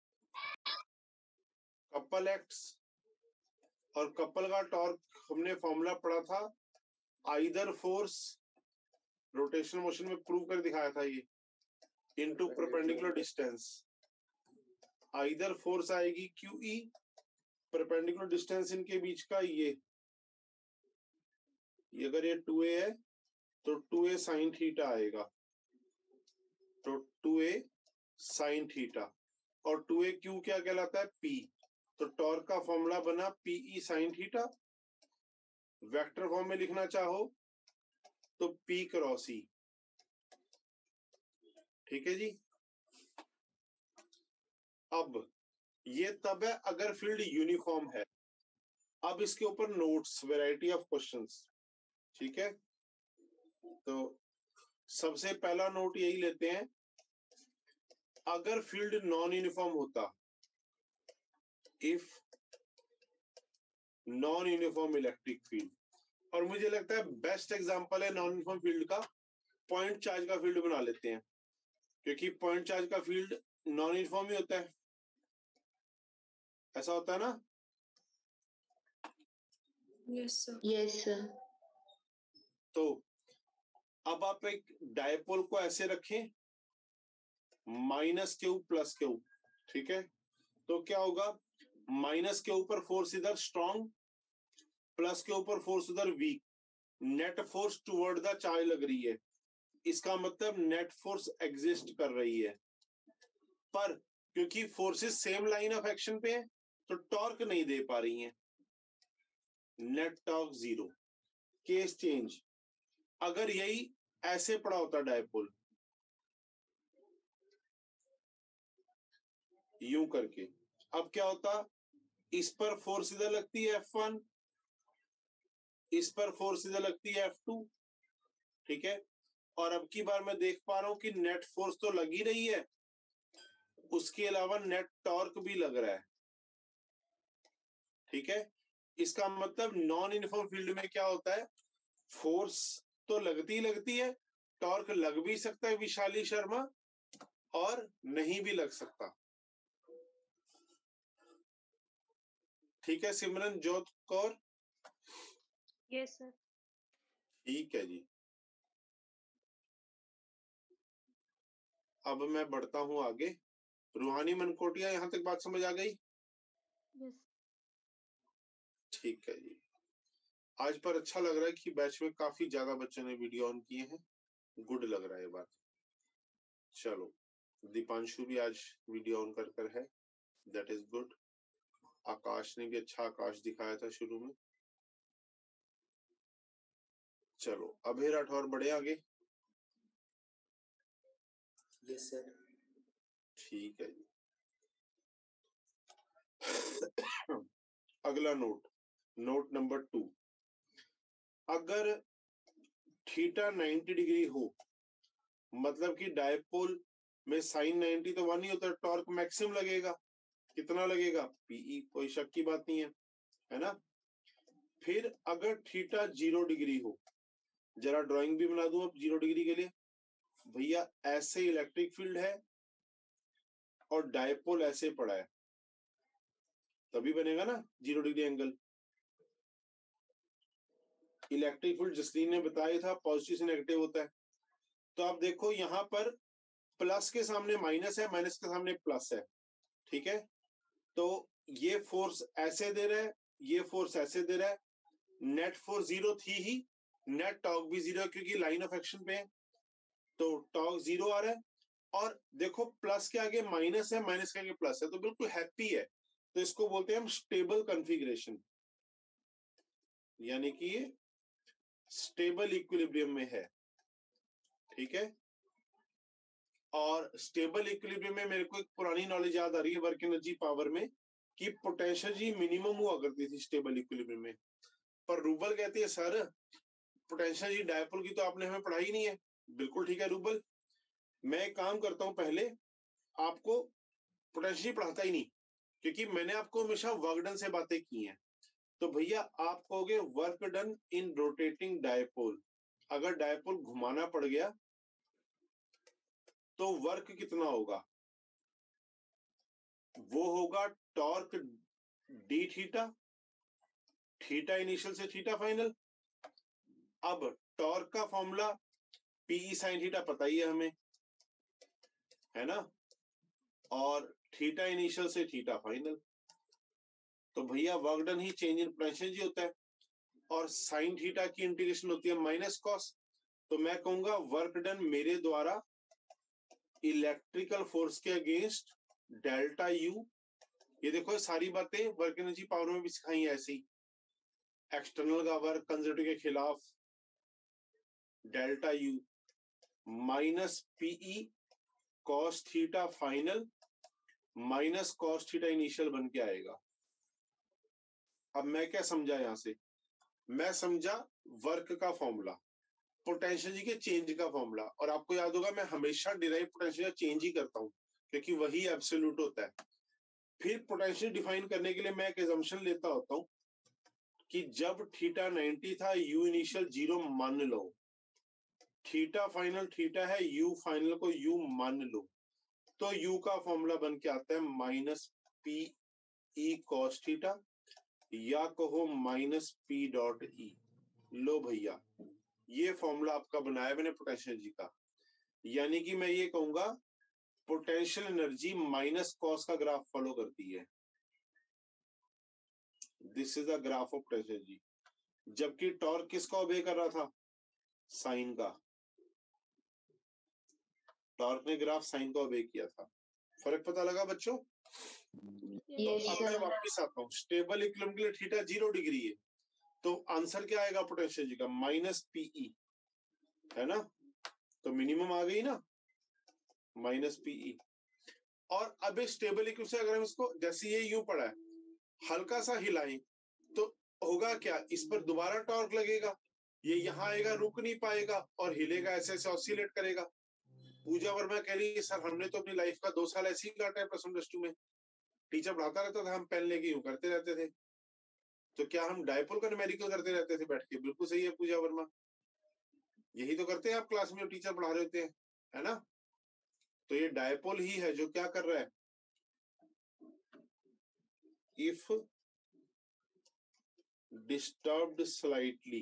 कपल एक्ट्स और कपल का टॉर्क हमने फॉर्मूला पढ़ा था, आइदर फोर्स, रोटेशनल मोशन में प्रूव कर दिखाया था ये, into perpendicular distance. Either force आएगी क्यू ई, परपेंडिकुलर डिस्टेंस इनके बीच का ये, ये अगर ये टू ए है तो टू ए साइन थीटा आएगा, तो टू ए साइन थीटा, और टू ए क्यू क्या कहलाता है, पी। तो टॉर्क का फॉर्मूला बना PE sine theta. Vector form में लिखना चाहो तो पी क्रॉस ई। ठीक है जी। अब ये तब है अगर फील्ड यूनिफॉर्म है। अब इसके ऊपर नोट्स, वैरायटी ऑफ क्वेश्चंस। ठीक है, तो सबसे पहला नोट यही लेते हैं, अगर फील्ड नॉन यूनिफॉर्म होता, if non uniform electric field, और मुझे लगता है बेस्ट एग्जांपल है नॉन यूनिफॉर्म फील्ड का, पॉइंट चार्ज का फील्ड बना लेते हैं, क्योंकि पॉइंट चार्ज का फील्ड नॉन यूनिफॉर्म ही होता है। ऐसा होता है ना? Yes sir. Yes sir. तो अब आप एक डायपोल को ऐसे रखें, माइनस के ऊपर प्लस के ऊपर। ठीक है, तो क्या होगा, माइनस के ऊपर फोर्स इधर स्ट्रॉन्ग, प्लस के ऊपर फोर्स उधर weak, net force toward the charge लग रही है। इसका मतलब नेट फोर्स एग्जिस्ट कर रही है, पर क्योंकि forces same line of action पे है तो टॉर्क नहीं दे पा रही हैं, net torque zero. Case change, अगर यही ऐसे पड़ा होता डायपोल, यूं करके, अब क्या होता, इस पर फोर्स इधर लगती है एफ वन, इस पर फोर्स इधर लगती है एफ टू, ठीक है। और अब की बार मैं देख पा रहा हूं कि नेट फोर्स तो लग ही रही है, उसके अलावा नेट टॉर्क भी लग रहा है, ठीक है। इसका मतलब नॉन यूनिफॉर्म फील्ड में क्या होता है, फोर्स तो लगती लगती है, टॉर्क लग भी सकता है विशाली शर्मा, और नहीं भी लग सकता। ठीक है सिमरन जोत कौर, यस सर। ठीक है जी। अब मैं बढ़ता हूं आगे। रूहानी मनकोटिया, यहां तक बात समझ आ गई? यस। ठीक है जी। आज पर अच्छा लग रहा है कि बैच में काफी ज्यादा बच्चों ने वीडियो ऑन किए हैं, गुड लग रहा है ये बात। चलो, दीपांशु भी आज वीडियो ऑन कर कर है, दैट इज गुड। आकाश ने भी अच्छा आकाश दिखाया था शुरू में। चलो अभय राठौर बढ़े आगे। Yes sir. ठीक है जी। अगला नोट, नोट नंबर टू। अगर थीटा नाइन्टी डिग्री हो, मतलब कि डायपोल में साइन नाइन्टी तो वन ही होता है, टॉर्क मैक्सिमम लगेगा। कितना लगेगा? पीई, कोई शक की बात नहीं है, है ना। फिर अगर थीटा जीरो डिग्री हो, जरा ड्राइंग भी बना दूं अब जीरो डिग्री के लिए। भैया ऐसे इलेक्ट्रिक फील्ड है और डायपोल ऐसे पड़ा है, तभी बनेगा ना zero degree angle. Electric field Jasleen ने बताया था पॉजिटिव से नेगेटिव होता है। तो आप देखो यहां पर प्लस के सामने माइनस है, माइनस के सामने प्लस है, ठीक है। तो ये फोर्स ऐसे दे रहा है, ये फोर्स ऐसे दे रहा है। नेट फोर्स जीरो थी ही, नेट टॉर्क भी जीरो है क्योंकि लाइन ऑफ एक्शन पे है, तो टॉर्क जीरो आ रहा है। और देखो प्लस के आगे माइनस है, माइनस के आगे प्लस है, तो बिल्कुल हैप्पी है। तो इसको बोलते हैं हम स्टेबल कॉन्फ़िगरेशन, यानी कि ये स्टेबल इक्विलिब्रियम में है, ठीक है। और स्टेबल इक्विलिब्रियम में मेरे को एक पुरानी नॉलेज याद आ रही है वर्क एनर्जी पावर में, कि पोटेंशियल जी मिनिमम हुआ करती थी स्टेबल इक्विलिब्रियम में। पर रूबल कहती है सर पोटेंशियल जी डायपोल की तो आपने हमें पढ़ाई नहीं है। बिल्कुल ठीक है रूबल, मैं एक काम करता हूं, पहले आपको पोटेंशियल पढ़ाता ही नहीं, क्योंकि मैंने आपको हमेशा वर्क डन से बातें की हैं। तो भैया आप कहोगे work done in rotating dipole, अगर डायपोल घुमाना पड़ गया तो वर्क कितना होगा? वो होगा torque d theta, theta initial से थीटा फाइनल। अब टॉर्क का फॉर्मूला पीई साइन थीटा पता ही है हमें, है ना, और थीटा इनिशियल से थीटा फाइनल। तो भैया वर्क डन ही चेंज इन पोटेंशियल जी होता है, और साइन थीटा की इंटीग्रेशन होती है माइनस कॉस। तो मैं कहूंगा वर्क डन मेरे द्वारा इलेक्ट्रिकल फोर्स के अगेंस्ट डेल्टा यू। ये देखो सारी बातें वर्क एनर्जी पावर में भी सिखाई है ऐसे ही। एक्सटर्नल का वर्क कंजर्वेटिव के खिलाफ delta U minus PE cos theta final minus cos theta initial बन के आएगा। अब मैं क्या समझा यहां से? मैं समझा वर्क का फॉर्मूला, पोटेंशियल जी के चेंज का फॉर्मूला, और आपको याद होगा मैं हमेशा डिराइव पोटेंशियल चेंज ही करता हूं क्योंकि वही एब्सोल्यूट होता है। फिर पोटेंशियल डिफाइन करने के लिए मैं एक एजम्पशन लेता होता हूं कि जब थीटा नाइन्टी था यू इनिशियल जीरो मान लो, थीटा फाइनल थीटा है, यू फाइनल को यू मान लो, तो यू का फॉर्मूला बन के आता है minus P E cos theta, या कहो माइनस पी डॉट ई। लो भैया ये फॉर्मूला आपका बनाया मैंने पोटेंशियल जी का, यानी कि मैं ये कहूंगा पोटेंशियल एनर्जी माइनस कॉस का ग्राफ फॉलो करती है। This is the graph of potential जी। जबकि टॉर्क किसका ओबे कर रहा था? साइन का। टॉर्क ने ग्राफ साइन का ओबे किया था। फर्क पता लगा बच्चों? यस अब मैं सर। वापस आता हूँ, स्टेबल इक्विलिब्रियम के लिए थीटा जीरो डिग्री है, तो आंसर क्या आएगा पोटेंशियल जी का? माइनस पीई, है ना। तो मिनिमम आ गई ना, माइनस पीई। और अब स्टेबल इक्विलिब्रियम से अगर हम इसको जैसे ये यूं पड़ा है, हल्का सा हिलाएं तो होगा क्या, इस पर दोबारा टॉर्क लगेगा, ये यहाँ आएगा, रुक नहीं पाएगा और हिलेगा, ऐसे ऐसे ऑसिलेट करेगा। पूजा वर्मा कह रही है सर हमने तो अपनी लाइफ का दो साल ऐसे ही काटा है, प्लस वन प्लस टू में टीचर पढ़ाता रहता था, हम पेन लेके यूं करते रहते थे, तो क्या हम डायपोल का न्यूमेरिकल करते रहते थे बैठ के? बिल्कुल सही है पूजा वर्मा, यही तो करते हैं आप क्लास में, टीचर पढ़ा रहे होते हैं, है ना? तो ये डायपोल ही है जो क्या कर रहा है, इफ डिस्टर्ब्ड स्लाइटली,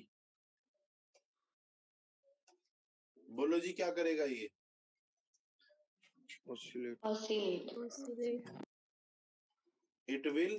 बोलो जी क्या करेगा ये? oscillate, oscillate. It will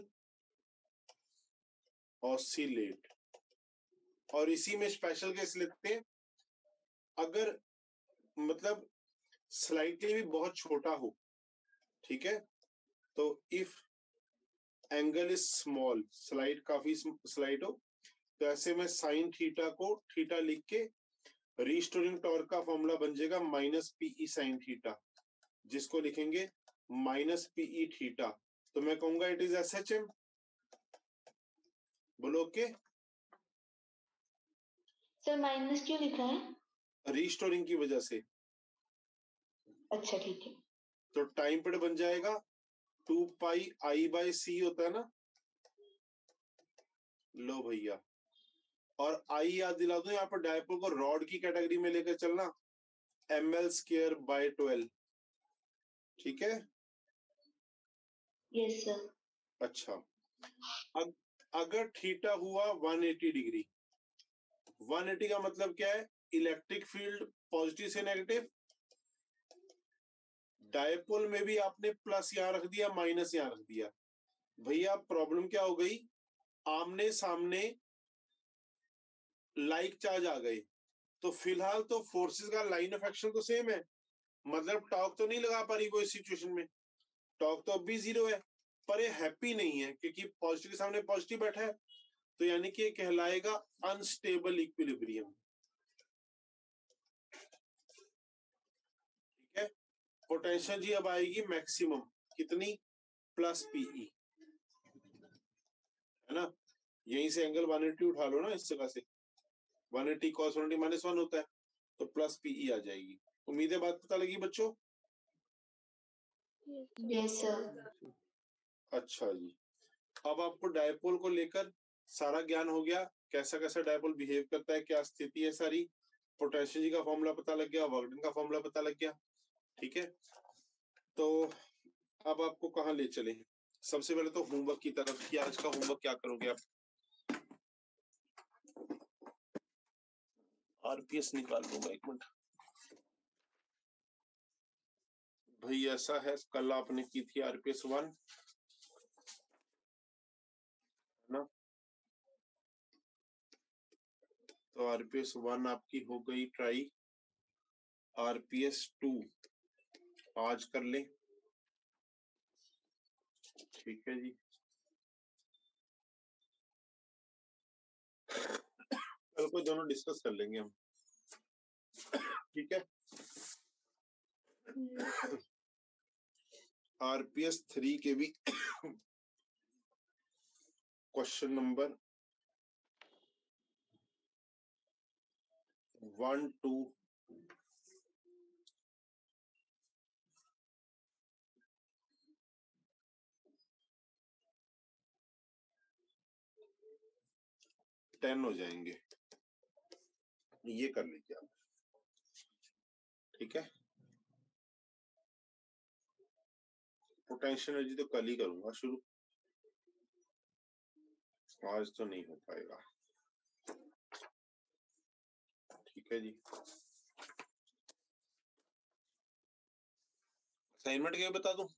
oscillate. और इसी में स्पेशल केस लेते हैं, अगर मतलब स्लाइटली भी बहुत छोटा हो, ठीक है, तो if angle is small, slide काफी स्लाइड हो, तो ऐसे में साइन थीटा को थीटा लिख के रीस्टोरिंग टॉर्क का फॉर्मूला बन जाएगा माइनस पीई साइन थीटा, जिसको लिखेंगे माइनस पीई थीटा। तो मैं कहूंगा it is S H M, बोलो ओके। सर माइनस क्यों लिखा है? रीस्टोरिंग की वजह से। अच्छा ठीक है। तो टाइम पीरियड बन जाएगा टू पाई आई बाय सी होता है ना, लो भैया, और आई याद दिला दो, यहाँ पर डायपोल को रॉड की कैटेगरी में लेकर चलना, M L square by twelve, ठीक है? Yes sir. अच्छा, अग, अगर थीटा हुआ one eighty degree, one eighty का मतलब क्या है, इलेक्ट्रिक फील्ड पॉजिटिव से नेगेटिव, डायपोल में भी आपने प्लस यहां रख दिया, माइनस यहां रख दिया, भैया प्रॉब्लम क्या हो गई, आमने सामने लाइक चार्ज आ गए, तो फिलहाल तो फोर्सेस का लाइन ऑफ एक्शन तो सेम है, मतलब टॉर्क तो नहीं लगा पा रही वो इस सिचुएशन में, टॉर्क तो अब भी जीरो है, पर ये हैप्पी नहीं है क्योंकि पॉजिटिव के सामने पॉजिटिव बैठा है, तो यानी कि ये कहलाएगा अनस्टेबल इक्विलिब्रियम, ठीक है? पोटेंशियल जी अब आएगी मैक्सिमम, कितनी, प्लस पीई, है ना? यहीं से एंगल वन एटी उठा लो ना, इस जगह से one eighty cos one eighty minus one होता है, तो प्लस पीई आ जाएगी। उम्मीद है बात पता लगी बच्चों? Yes sir. अच्छा जी, अब आपको डायपोल को लेकर सारा ज्ञान हो गया, कैसा कैसा डायपोल बिहेव करता है, क्या स्थिति है सारी, पोटेंशियल जी का फॉर्मूला पता लग गया, वर्क डन का फॉर्मूला पता लग गया, ठीक है? तो अब आपको कहाँ ले चले, सबसे पहले तो होमवर्क की तरफ, कि आज का होमवर्क क्या करोगे आप? आरपीएस निकाल लूंगा एक मिनट भाई, ऐसा है कल आपने की थी आरपीएस वन, है ना? तो आरपीएस वन आपकी हो गई ट्राई, आरपीएस टू आज कर ले, ठीक है जी? कल को दोनों डिस्कस कर लेंगे हम, ठीक है? आरपीएस थ्री के भी question number one two ten हो जाएंगे, ये कर लीजिए आप, ठीक है? पोटेंशियल एनर्जी तो कल ही करूंगा शुरू, आज तो नहीं हो पाएगा, ठीक है जी? असाइनमेंट क्या बता दूं?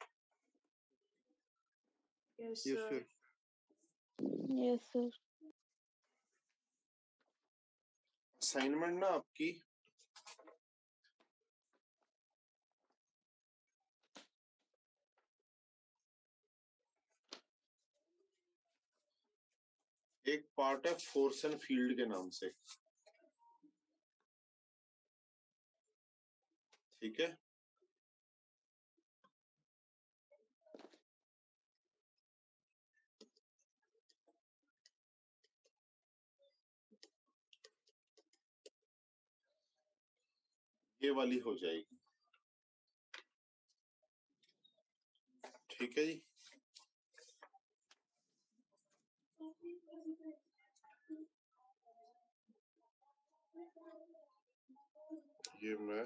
Yes yes sir. sir, yes sir. Assignment ना आपकी एक पार्ट है फोर्स एंड फील्ड के नाम से, ठीक है? ये वाली हो जाएगी। ठीक है जी। ये मैं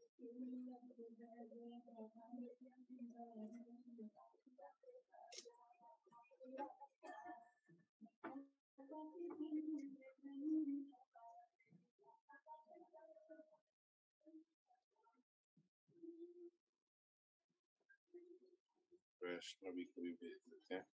वैष्णवी को भी भेज देते हैं।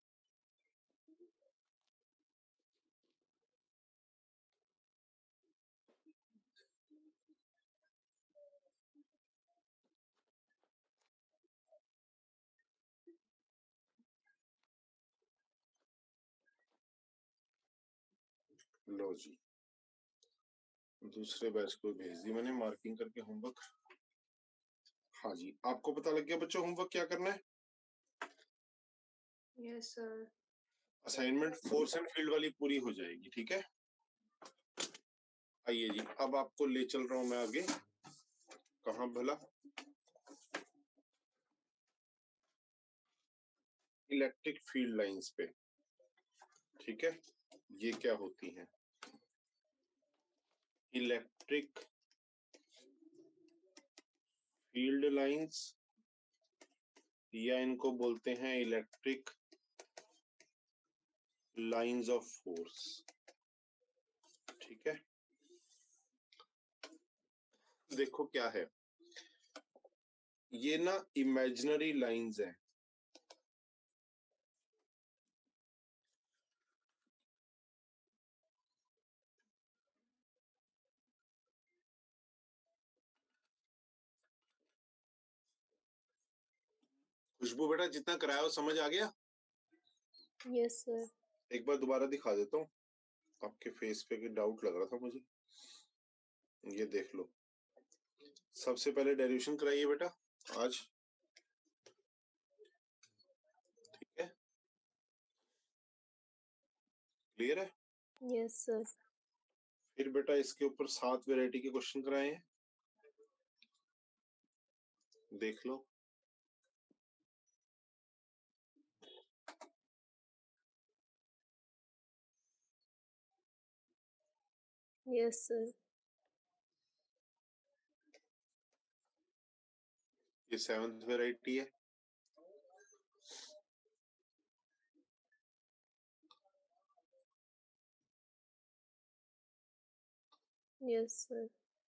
लो जी, दूसरे बैच को भेज दी मैंने मार्किंग करके होमवर्क। हाँ जी, आपको पता लग गया बच्चों होमवर्क क्या करना है? Yes sir. Assignment force and field वाली पूरी हो जाएगी। ठीक है, आइए जी, अब आपको ले चल रहा हूं मैं आगे। कहां भला? इलेक्ट्रिक फील्ड लाइंस पे। ठीक है, ये क्या होती हैं? इलेक्ट्रिक फील्ड लाइंस, या इनको बोलते हैं इलेक्ट्रिक लाइंस ऑफ फोर्स। ठीक है, देखो क्या है, ये ना इमेजिनरी लाइंस हैं। खुशबू बेटा, जितना कराया हो समझ आ गया? Yes sir. एक बार दोबारा दिखा देता हूँ, आपके फेस पे के डाउट लग रहा था मुझे। ये देख लो, सबसे पहले डेरिवेशन कराइए बेटा आज। ठीक है, क्लियर है? Yes sir. फिर बेटा इसके ऊपर सात वैरायटी के क्वेश्चन कराए हैं, देख लो। Yes sir. ये सेवंथ वैरायटी है। Yes sir.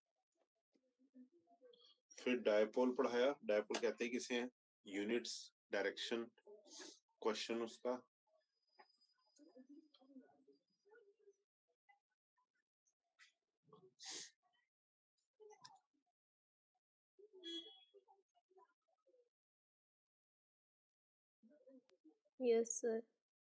फिर डायपोल पढ़ाया। डायपोल कहते हैं किसे हैं? यूनिट्स, डायरेक्शन, क्वेश्चन उसका। Yes sir.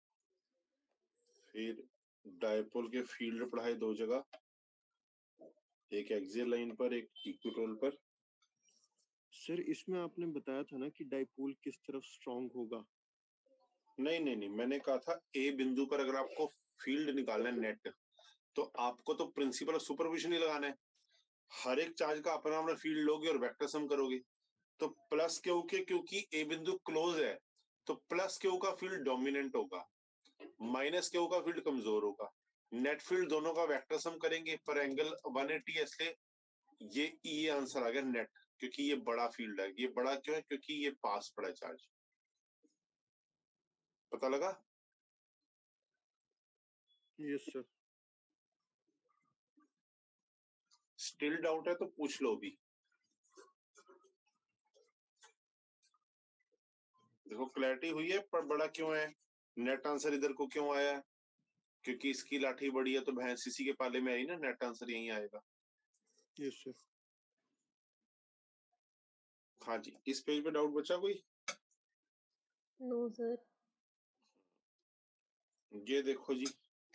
फिर डायपोल के फील्ड पढ़ाए दो जगह, एक एक्सियल लाइन पर, एक इक्वेटोरियल पर। सर इसमें आपने बताया था ना कि डाइपोल किस तरफ स्ट्रांग होगा। नहीं नहीं नहीं, मैंने कहा था ए बिंदु पर अगर आपको फील्ड निकालना है नेट, तो आपको तो प्रिंसिपल ऑफ सुपरविजन ही लगाना है। हर एक चार्ज का अपना अपना फील्ड लोगे और वेक्टर सम करोगे। तो प्लस क्यू के, क्योंकि ए बिंदु क्लोज है, तो प्लस क्यू का फील्ड डोमिनेंट होगा, माइनस क्यू का फील्ड कमजोर होगा। नेट फील्ड दोनों का वेक्टर सम करेंगे पर एंगल वन एटी, इसलिए ये ये आंसर आ गया नेट, क्योंकि ये बड़ा फील्ड है। ये बड़ा क्यों है? क्योंकि ये पास पड़ा चार्ज। पता लगा? Yes sir. स्टिल डाउट है तो पूछ लो भी। देखो क्लैरिटी हुई है, पर बड़ा क्यों है? नेट आंसर इधर को क्यों आया है? क्योंकि इसकी लाठी बड़ी है तो भैंस इसी के पाले में आई ना, नेट आंसर यही आएगा। Yes sir. हाँ जी, इस पेज पे डाउट बचा कोई? No sir. ये देखो जी,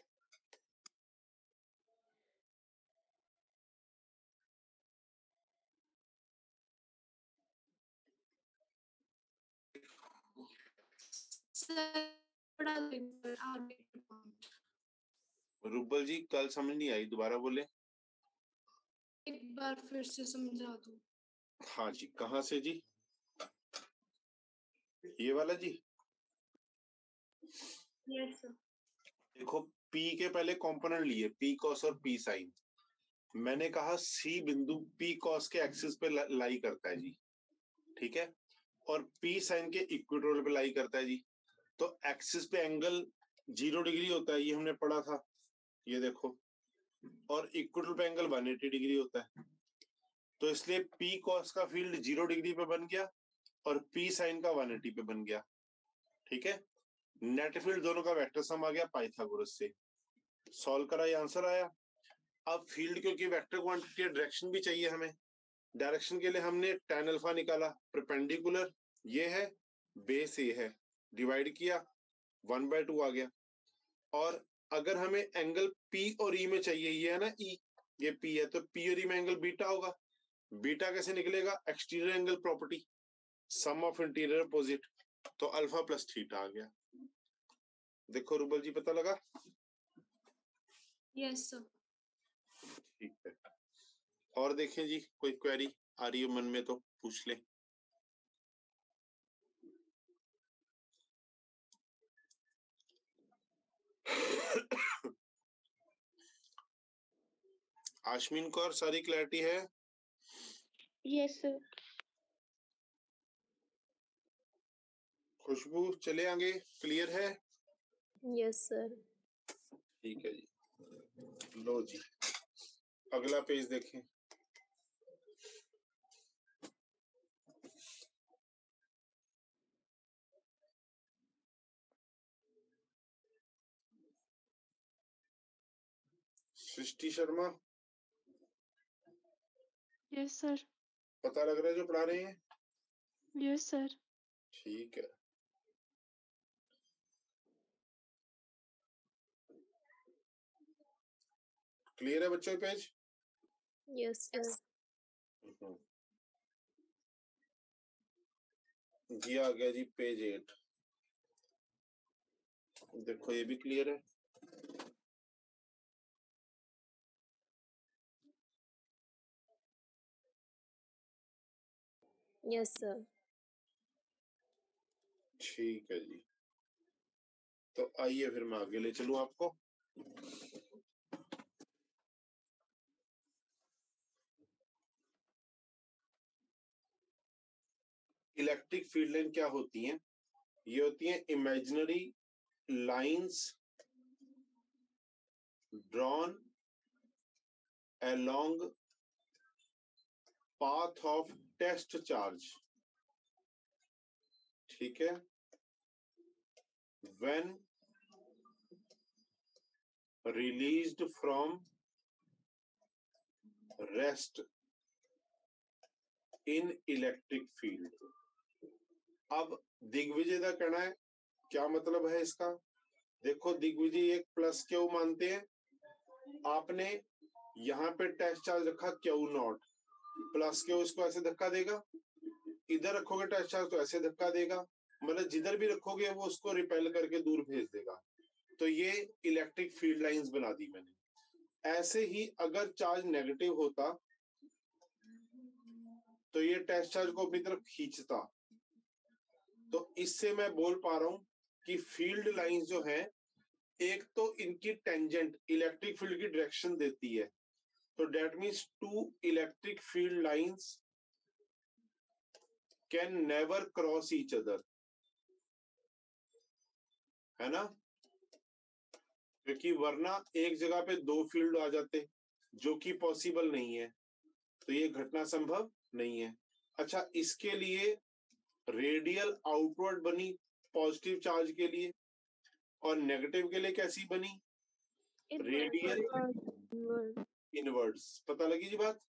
रुबल जी कल समझ नहीं आई, दोबारा बोले। एक बार फिर से समझा दो। हाँ जी, कहाँ से जी? ये वाला जी। Yes sir. देखो P के पहले कंपोनेंट लिए P cos और P sin। मैंने कहा C बिंदु P cos के एक्सिस पे लाई करता है जी, ठीक है, और P sin के इक्वेटोरियल पे लाई करता है जी। तो एक्सिस पे एंगल जीरो डिग्री होता है, ये हमने पढ़ा था, ये देखो, और इक्वेटोरियल पे एंगल वन एटी डिग्री होता है। तो इसलिए P cos का फील्ड जीरो डिग्री पे बन गया और P sin का वन एटी पे बन गया, ठीक है। नेट फील्ड दोनों का वेक्टर सम आ गया पाइथागोरस से, सॉल्व करा, ये आंसर आया। अब फील्ड क्योंकि वेक्टर क्वांटिटी है, डायरेक्शन भी चाहिए हमें। डायरेक्शन के लिए हमने tan अल्फा निकाला, परपेंडिकुलर ये है, बेस ये है, डिवाइड किया, वन बाय टू आ गया। और अगर हमें एंगल P और E में चाहिए, ये है ना E, ये P है, तो P और E में एंगल बीटा होगा। बीटा कैसे निकलेगा? Exterior angle property, sum of interior opposite, तो अल्फा प्लस थीटा आ गया। देखो रूबल जी, पता लगा? Yes sir. ठीक है, और देखें जी, कोई क्वेरी आ रही हो मन में तो पूछ ले। आशमीन कौर, सारी क्लैरिटी है? Yes sir. खुशबू, चले आगे, क्लियर है? Yes sir. ठीक है जी, लो जी, अगला पेज देखें। Srishti Sharma, yes sir. पता लग रहा है जो पढ़ा रहे हैं? Yes sir. ठीक है, क्लियर है बच्चों पेज? Yes sir. जी आ गया जी पेज एट। देखो ये भी क्लियर है। Yes sir. ठीक है जी, तो आइए फिर मैं आगे ले चलूं आपको। इलेक्ट्रिक फील्ड लाइन क्या होती हैं? ये होती हैं imaginary lines drawn along path of test charge, ठीक है, when released from rest in electric field। अब दिग्विजय का कहना है, क्या मतलब है इसका? देखो दिग्विजय एक प्लस क्यू मानते हैं, आपने यहाँ पे टेस्ट चार्ज रखा क्यू नॉट, प्लस क्यू इसको ऐसे धक्का देगा, इधर रखोगे टेस्ट चार्ज तो ऐसे धक्का देगा, मतलब जिधर भी रखोगे वो उसको रिपेल करके दूर भेज देगा। तो ये इलेक्ट्रिक फील्ड लाइंस बना दी मैंने। ऐसे ही अगर चार्ज नेगेटिव होता तो ये टेस्ट चार्ज को अपनी तरफ खींचता। तो इससे मैं बोल पा रहा हूं कि फील्ड लाइंस जो है, एक तो इनकी टेंजेंट इलेक्ट्रिक फील्ड की डायरेक्शन देती है, तो that means two electric field lines can never cross each other, है ना, क्योंकि वरना एक जगह पे दो फील्ड आ जाते, जो कि पॉसिबल नहीं है, तो ये घटना संभव नहीं है। अच्छा, इसके लिए रेडियल आउटवर्ड बनी पॉजिटिव चार्ज के लिए, और नेगेटिव के लिए कैसी बनी? Radial inwards. पता लगी जी बात?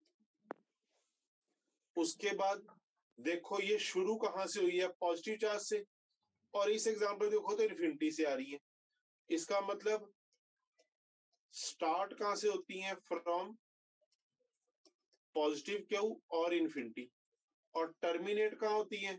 उसके बाद देखो ये शुरू कहां से हुई है? पॉजिटिव चार्ज से, और इस एग्जांपल देखो तो इन्फिनिटी से आ रही है। इसका मतलब स्टार्ट कहां से होती है? फ्रॉम पॉजिटिव क्यू और इन्फिनिटी, और टर्मिनेट कहां होती है?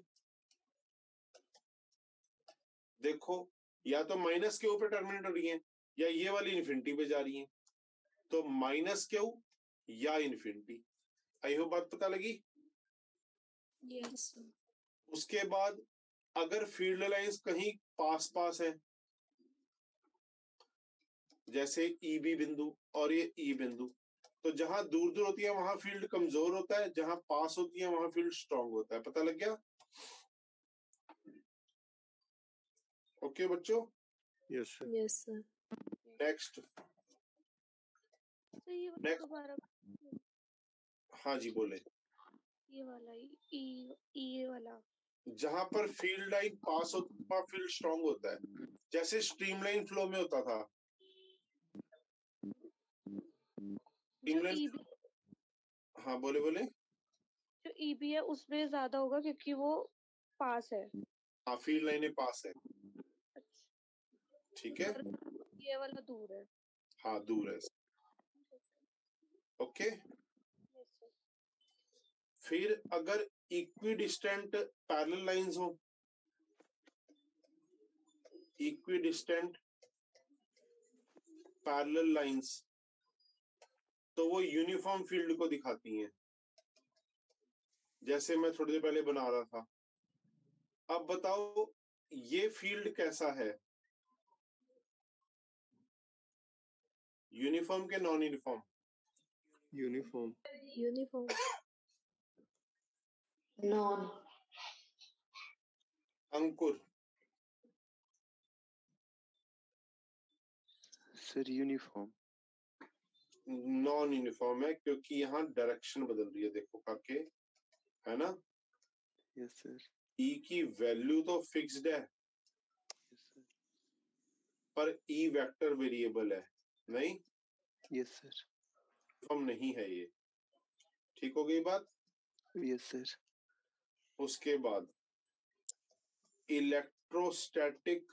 देखो, या तो माइनस क्यू पे टर्मिनेट हो रही है, या ये वाली इन्फिनिटी पे जा रही है, तो माइनस क्यू या इन्फिनिटी। आई होप बात पता लगी? Yes, sir. उसके बाद अगर फील्ड लाइंस कहीं पास पास है, जैसे ई बी बिंदु और ये ई बिंदु, तो जहां दूर दूर होती है वहां फील्ड कमजोर होता है, जहां पास होती है वहां फील्ड स्ट्रांग होता है। पता लग गया? ओके बच्चों, yes sir. Yes, sir. Next. तो ये वाला नेक्स्ट, दोबारा हाँ जी बोले। ये वाला ई ई वाला जहां पर फील्ड लाइन पास होती है वहां फील्ड स्ट्रांग होता है, जैसे स्ट्रीमलाइन फ्लो में होता था। जो स्ट्रीमलाइन, ई बी हाँ बोले बोले। जो ई बी है उसमें ज्यादा होगा क्योंकि वो पास है। हाँ फील्ड लाइनें पास है, अच्छा। ठीक है। और ये वाला दूर है। हाँ दूर है, ओके। Yes sir. फिर अगर इक्विडिस्टेंट पैरेलल लाइंस हो, इक्विडिस्टेंट पैरेलल लाइंस, तो वो यूनिफॉर्म फील्ड को दिखाती हैं, जैसे मैं थोड़ी देर पहले बना रहा था। अब बताओ ये फील्ड कैसा है, यूनिफॉर्म के non uniform? Uniform. Uniform. Non. Ankur? Sir uniform. Non uniform है, क्योंकि यहाँ डायरेक्शन बदल रही है, देखो काके, है ना। Yes sir. ई की वैल्यू तो फिक्स्ड है, यस सर। पर ई वेक्टर वेरिएबल है, नहीं यस सर। यूनिफॉर्म नहीं है ये, ठीक हो गई बात। Yes sir. उसके बाद electrostatic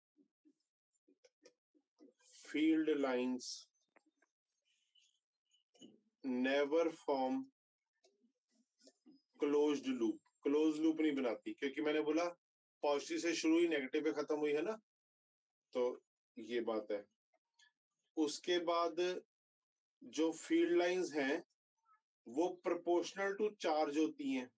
field lines never form closed loop. Close loop नहीं बनाती, क्योंकि मैंने बोला पॉजिटिव से शुरू हुई नेगेटिव पे खत्म हुई है ना, तो ये बात है। उसके बाद जो फील्ड लाइंस हैं वो प्रोपोर्शनल टू चार्ज होती हैं।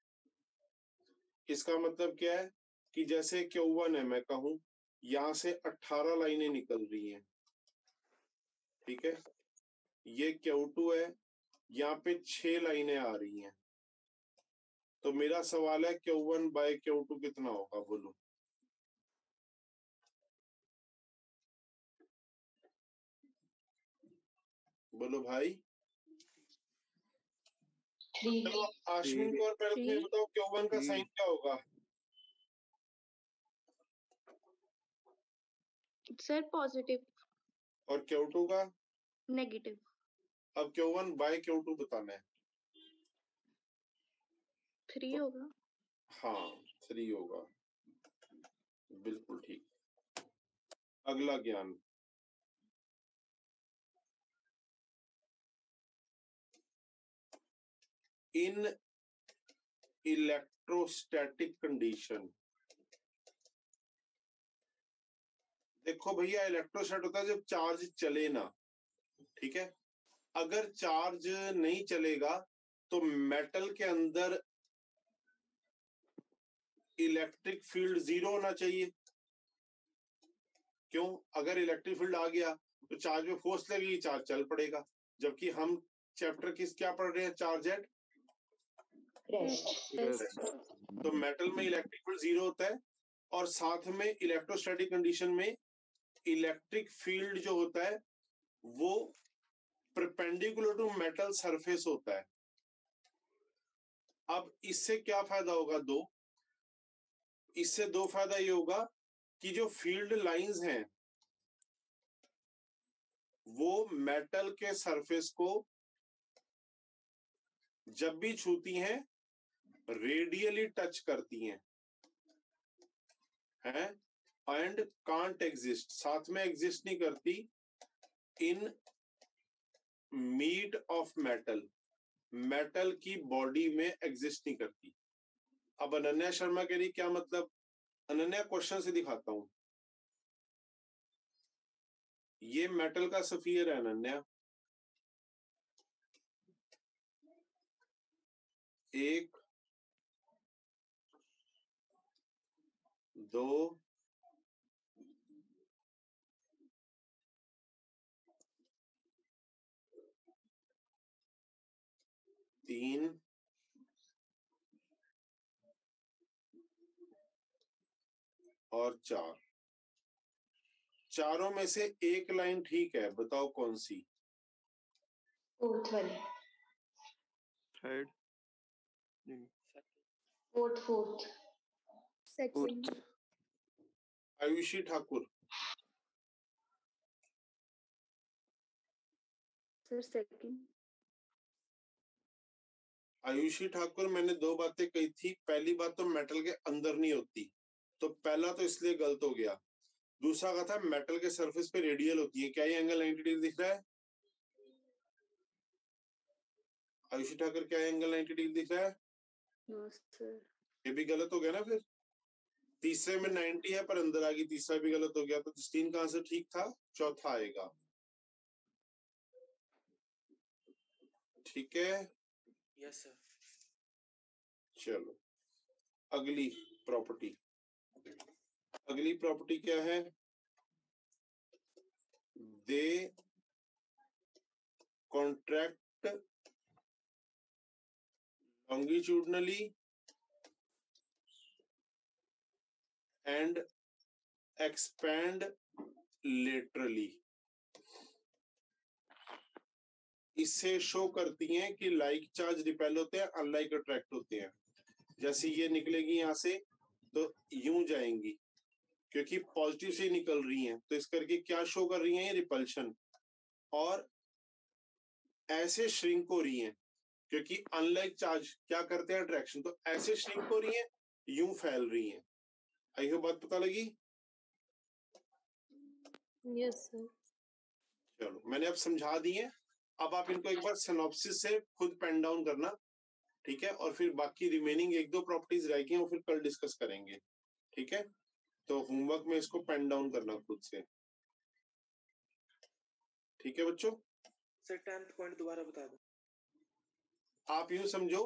इसका मतलब क्या है कि जैसे क्यू वन है, मैं कहूं यहां से अठारह लाइनें निकल रही हैं, ठीक है। ये क्यू टू है, यहाँ पे छह लाइनें आ रही हैं, तो मेरा सवाल है Q one by Q two कितना होगा, बोलो। बोलो भाई। थ्री। चलो आश्विन को और पहले तुम ये बताओ क्यू वन का साइन क्या होगा? Sir positive. और क्यू टू का? नेगेटिव। अब Q one by Q two बताना है। थ्री होगा। हाँ थ्री होगा, बिल्कुल ठीक। अगला ज्ञान, इन इलेक्ट्रोस्टैटिक कंडीशन। देखो भैया, इलेक्ट्रोस्टैट होता है जब चार्ज चले ना, ठीक है। अगर चार्ज नहीं चलेगा तो मेटल के अंदर इलेक्ट्रिक फील्ड जीरो होना चाहिए। क्यों? अगर इलेक्ट्रिक फील्ड आ गया तो चार्ज में फोर्स लगेगी, चार्ज चल पड़ेगा। जबकि हम चैप्टर किस क्या पढ़ रहे हैं, चार्ज एट रेस्ट। तो मेटल में इलेक्ट्रिक फील्ड जीरो होता है, और साथ में इलेक्ट्रोस्टैटिक कंडीशन में इलेक्ट्रिक फील्ड जो होता है वो परपेंडिकुलर टू मेटल सरफेस होता है। अब इससे क्या फायदा होगा? दो, इससे दो फायदा ये होगा कि जो फील्ड लाइंस हैं वो मेटल के सरफेस को जब भी छूती हैं रेडियली टच करती हैं, हैं एंड कांट एग्जिस्ट, साथ में एग्जिस्ट नहीं करती in mid of metal, metal की बॉडी में एग्जिस्ट नहीं करती। अब अनन्या शर्मा कह रही क्या मतलब? अनन्या क्वेश्चन से दिखाता हूं, ये मेटल का सफियर है अनन्या, एक दो, तीन, और चार। चारों में से एक लाइन ठीक है, बताओ कौन सी? फोर्थ वाली। थर्ड नहीं, fourth fourth second. Ayushi Thakur, sir second. Ayushi Thakur, मैंने दो बातें कही थी। पहली बात तो मेटल के अंदर नहीं होती, तो पहला तो इसलिए गलत हो गया। दूसरा कहा था मेटल के सरफेस पे रेडियल होती है। क्या ये एंगल नाइंटी डिग्री दिख रहा है आयुषी ठाकुर? क्या एंगल नाइंटी डिग्री दिख रहा है? No sir. ये भी गलत हो गया ना फिर। तीसरे में नाइंटी है पर अंदर आ गई, तीसरा भी गलत हो गया। तो तीन का आंसर ठीक था, चौथा आएगा। ठीक है, यस सर। चलो अगली प्रॉपर्टी। अगली प्रॉपर्टी क्या है? They contract longitudinally and expand laterally। इससे शो करती हैं कि लाइक चार्ज रिपेल होते हैं, अनलाइक अट्रैक्ट होते हैं। जैसे ये निकलेगी यहां से तो यूं जाएंगी, क्योंकि पॉजिटिव से निकल रही हैं, तो इस करके क्या शो कर रही हैं? ये रिपल्शन। और ऐसे श्रिंक हो रही हैं, क्योंकि अनलाइक चार्ज क्या करते हैं? अट्रैक्शन। तो ऐसे श्रिंक हो रही हैं, यूं फैल रही हैं। आई होप बात पता लगी? Yes sir. चलो मैंने अब समझा दी है। अब आप इनको एक बार सिनॉप्सिस से खुद पेन डाउन करना, ठीक है? और फिर बाकी रिमेनिंग एक दो प्रॉपर्टीज रह गई हैं, वो फिर कल डिस्कस करेंगे, ठीक है? तो होमवर्क में इसको पेन डाउन करना खुद से, ठीक है बच्चों? सर टेंथ पॉइंट दोबारा बता दो। आप यूं समझो,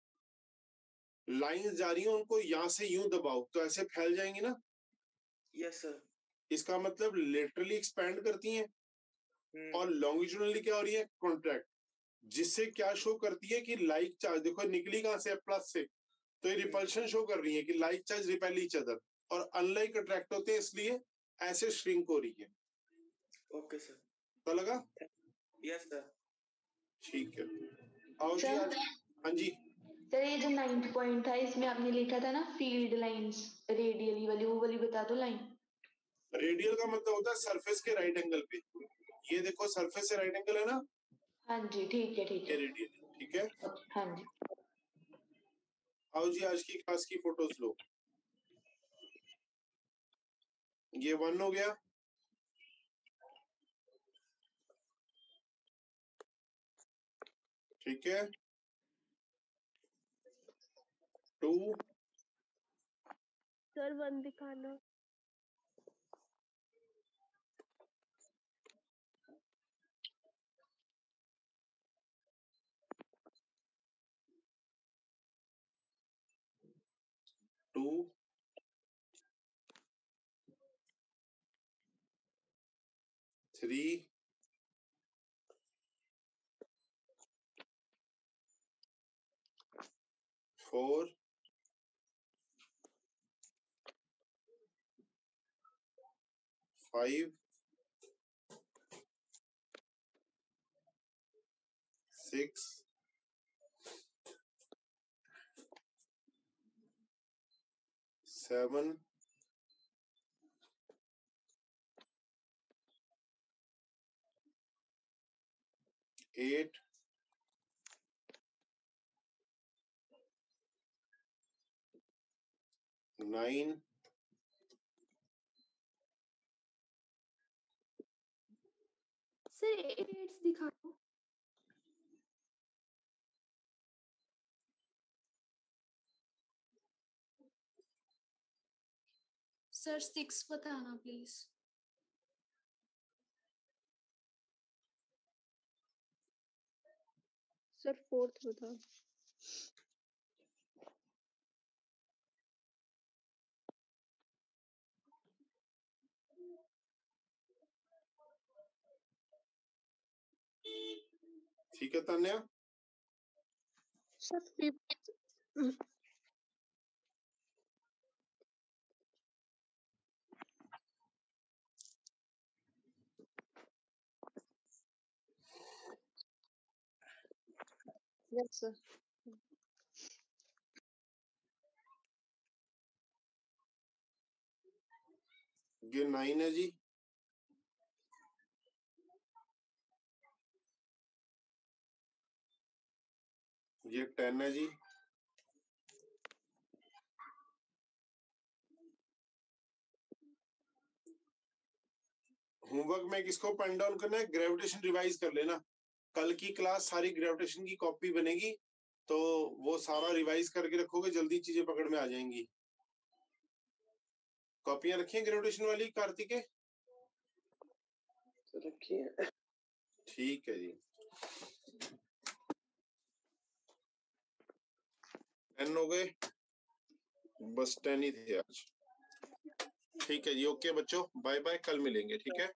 लाइंस जा रही हैं, उनको यहां से यूं दबाओ तो ऐसे फैल जाएंगी ना। Yes sir. इसका मतलब लेटरली एक्सपैंड करती हैं, हम्म और लॉन्गिट्यूडनली क्या हो रही है? कॉन्ट्रैक्ट। जिससे क्या शो करती है कि लाइक चार्ज, देखो निकली कहां से? प्लस से, तो ये रिपल्शन शो कर रही है कि like charge repel each other, और अनलाइक अट्रैक्ट होते हैं, इसलिए ऐसे श्रिंक हो रही है। Okay sir. पता लगा? Yes sir. ठीक है, आओ जी सर आज। हाँ जी, सर ये जो नाइन्थ पॉइंट था, इसमें आपने लिखा था ना फील्ड लाइंस रेडियली वाली, वो वाली बता दो लाइन। रेडियल का मतलब होता है सरफेस के राइट एंगल पे। ये देखो सरफेस से राइट एंगल है ना, हाँ जी ठीक है ठीक ये है। रेडियल, ठीक है? हाँ जी। आओ जी आज की क्लास की फोटोज लो। ये वन हो गया, ठीक है? टू, सर वन दिखाना। Two, three, four, five, six, seven, eight, nine, sir eights दिखाओ। सर सिक्स बताना प्लीज। सर फोर्थ बता। ठीक है Tanya? Sir fifth yes sir. ये नाइन है जी। ये टेन है जी। होमवर्क में किसको पेन डाउन करना है? ग्रेविटेशन रिवाइज कर लेना। कल की क्लास सारी ग्रेविटेशन की कॉपी बनेगी, तो वो सारा रिवाइज करके रखोगे, जल्दी चीजें पकड़ में आ जाएंगी। कॉपियां रखी हैं ग्रेविटेशन वाली कार्तिके? रखी है। ठीक है जी। टेन हो गए, बस टेन ही थे आज। ठीक है जी, ओके बच्चों, बाय बाय, कल मिलेंगे, ठीक है।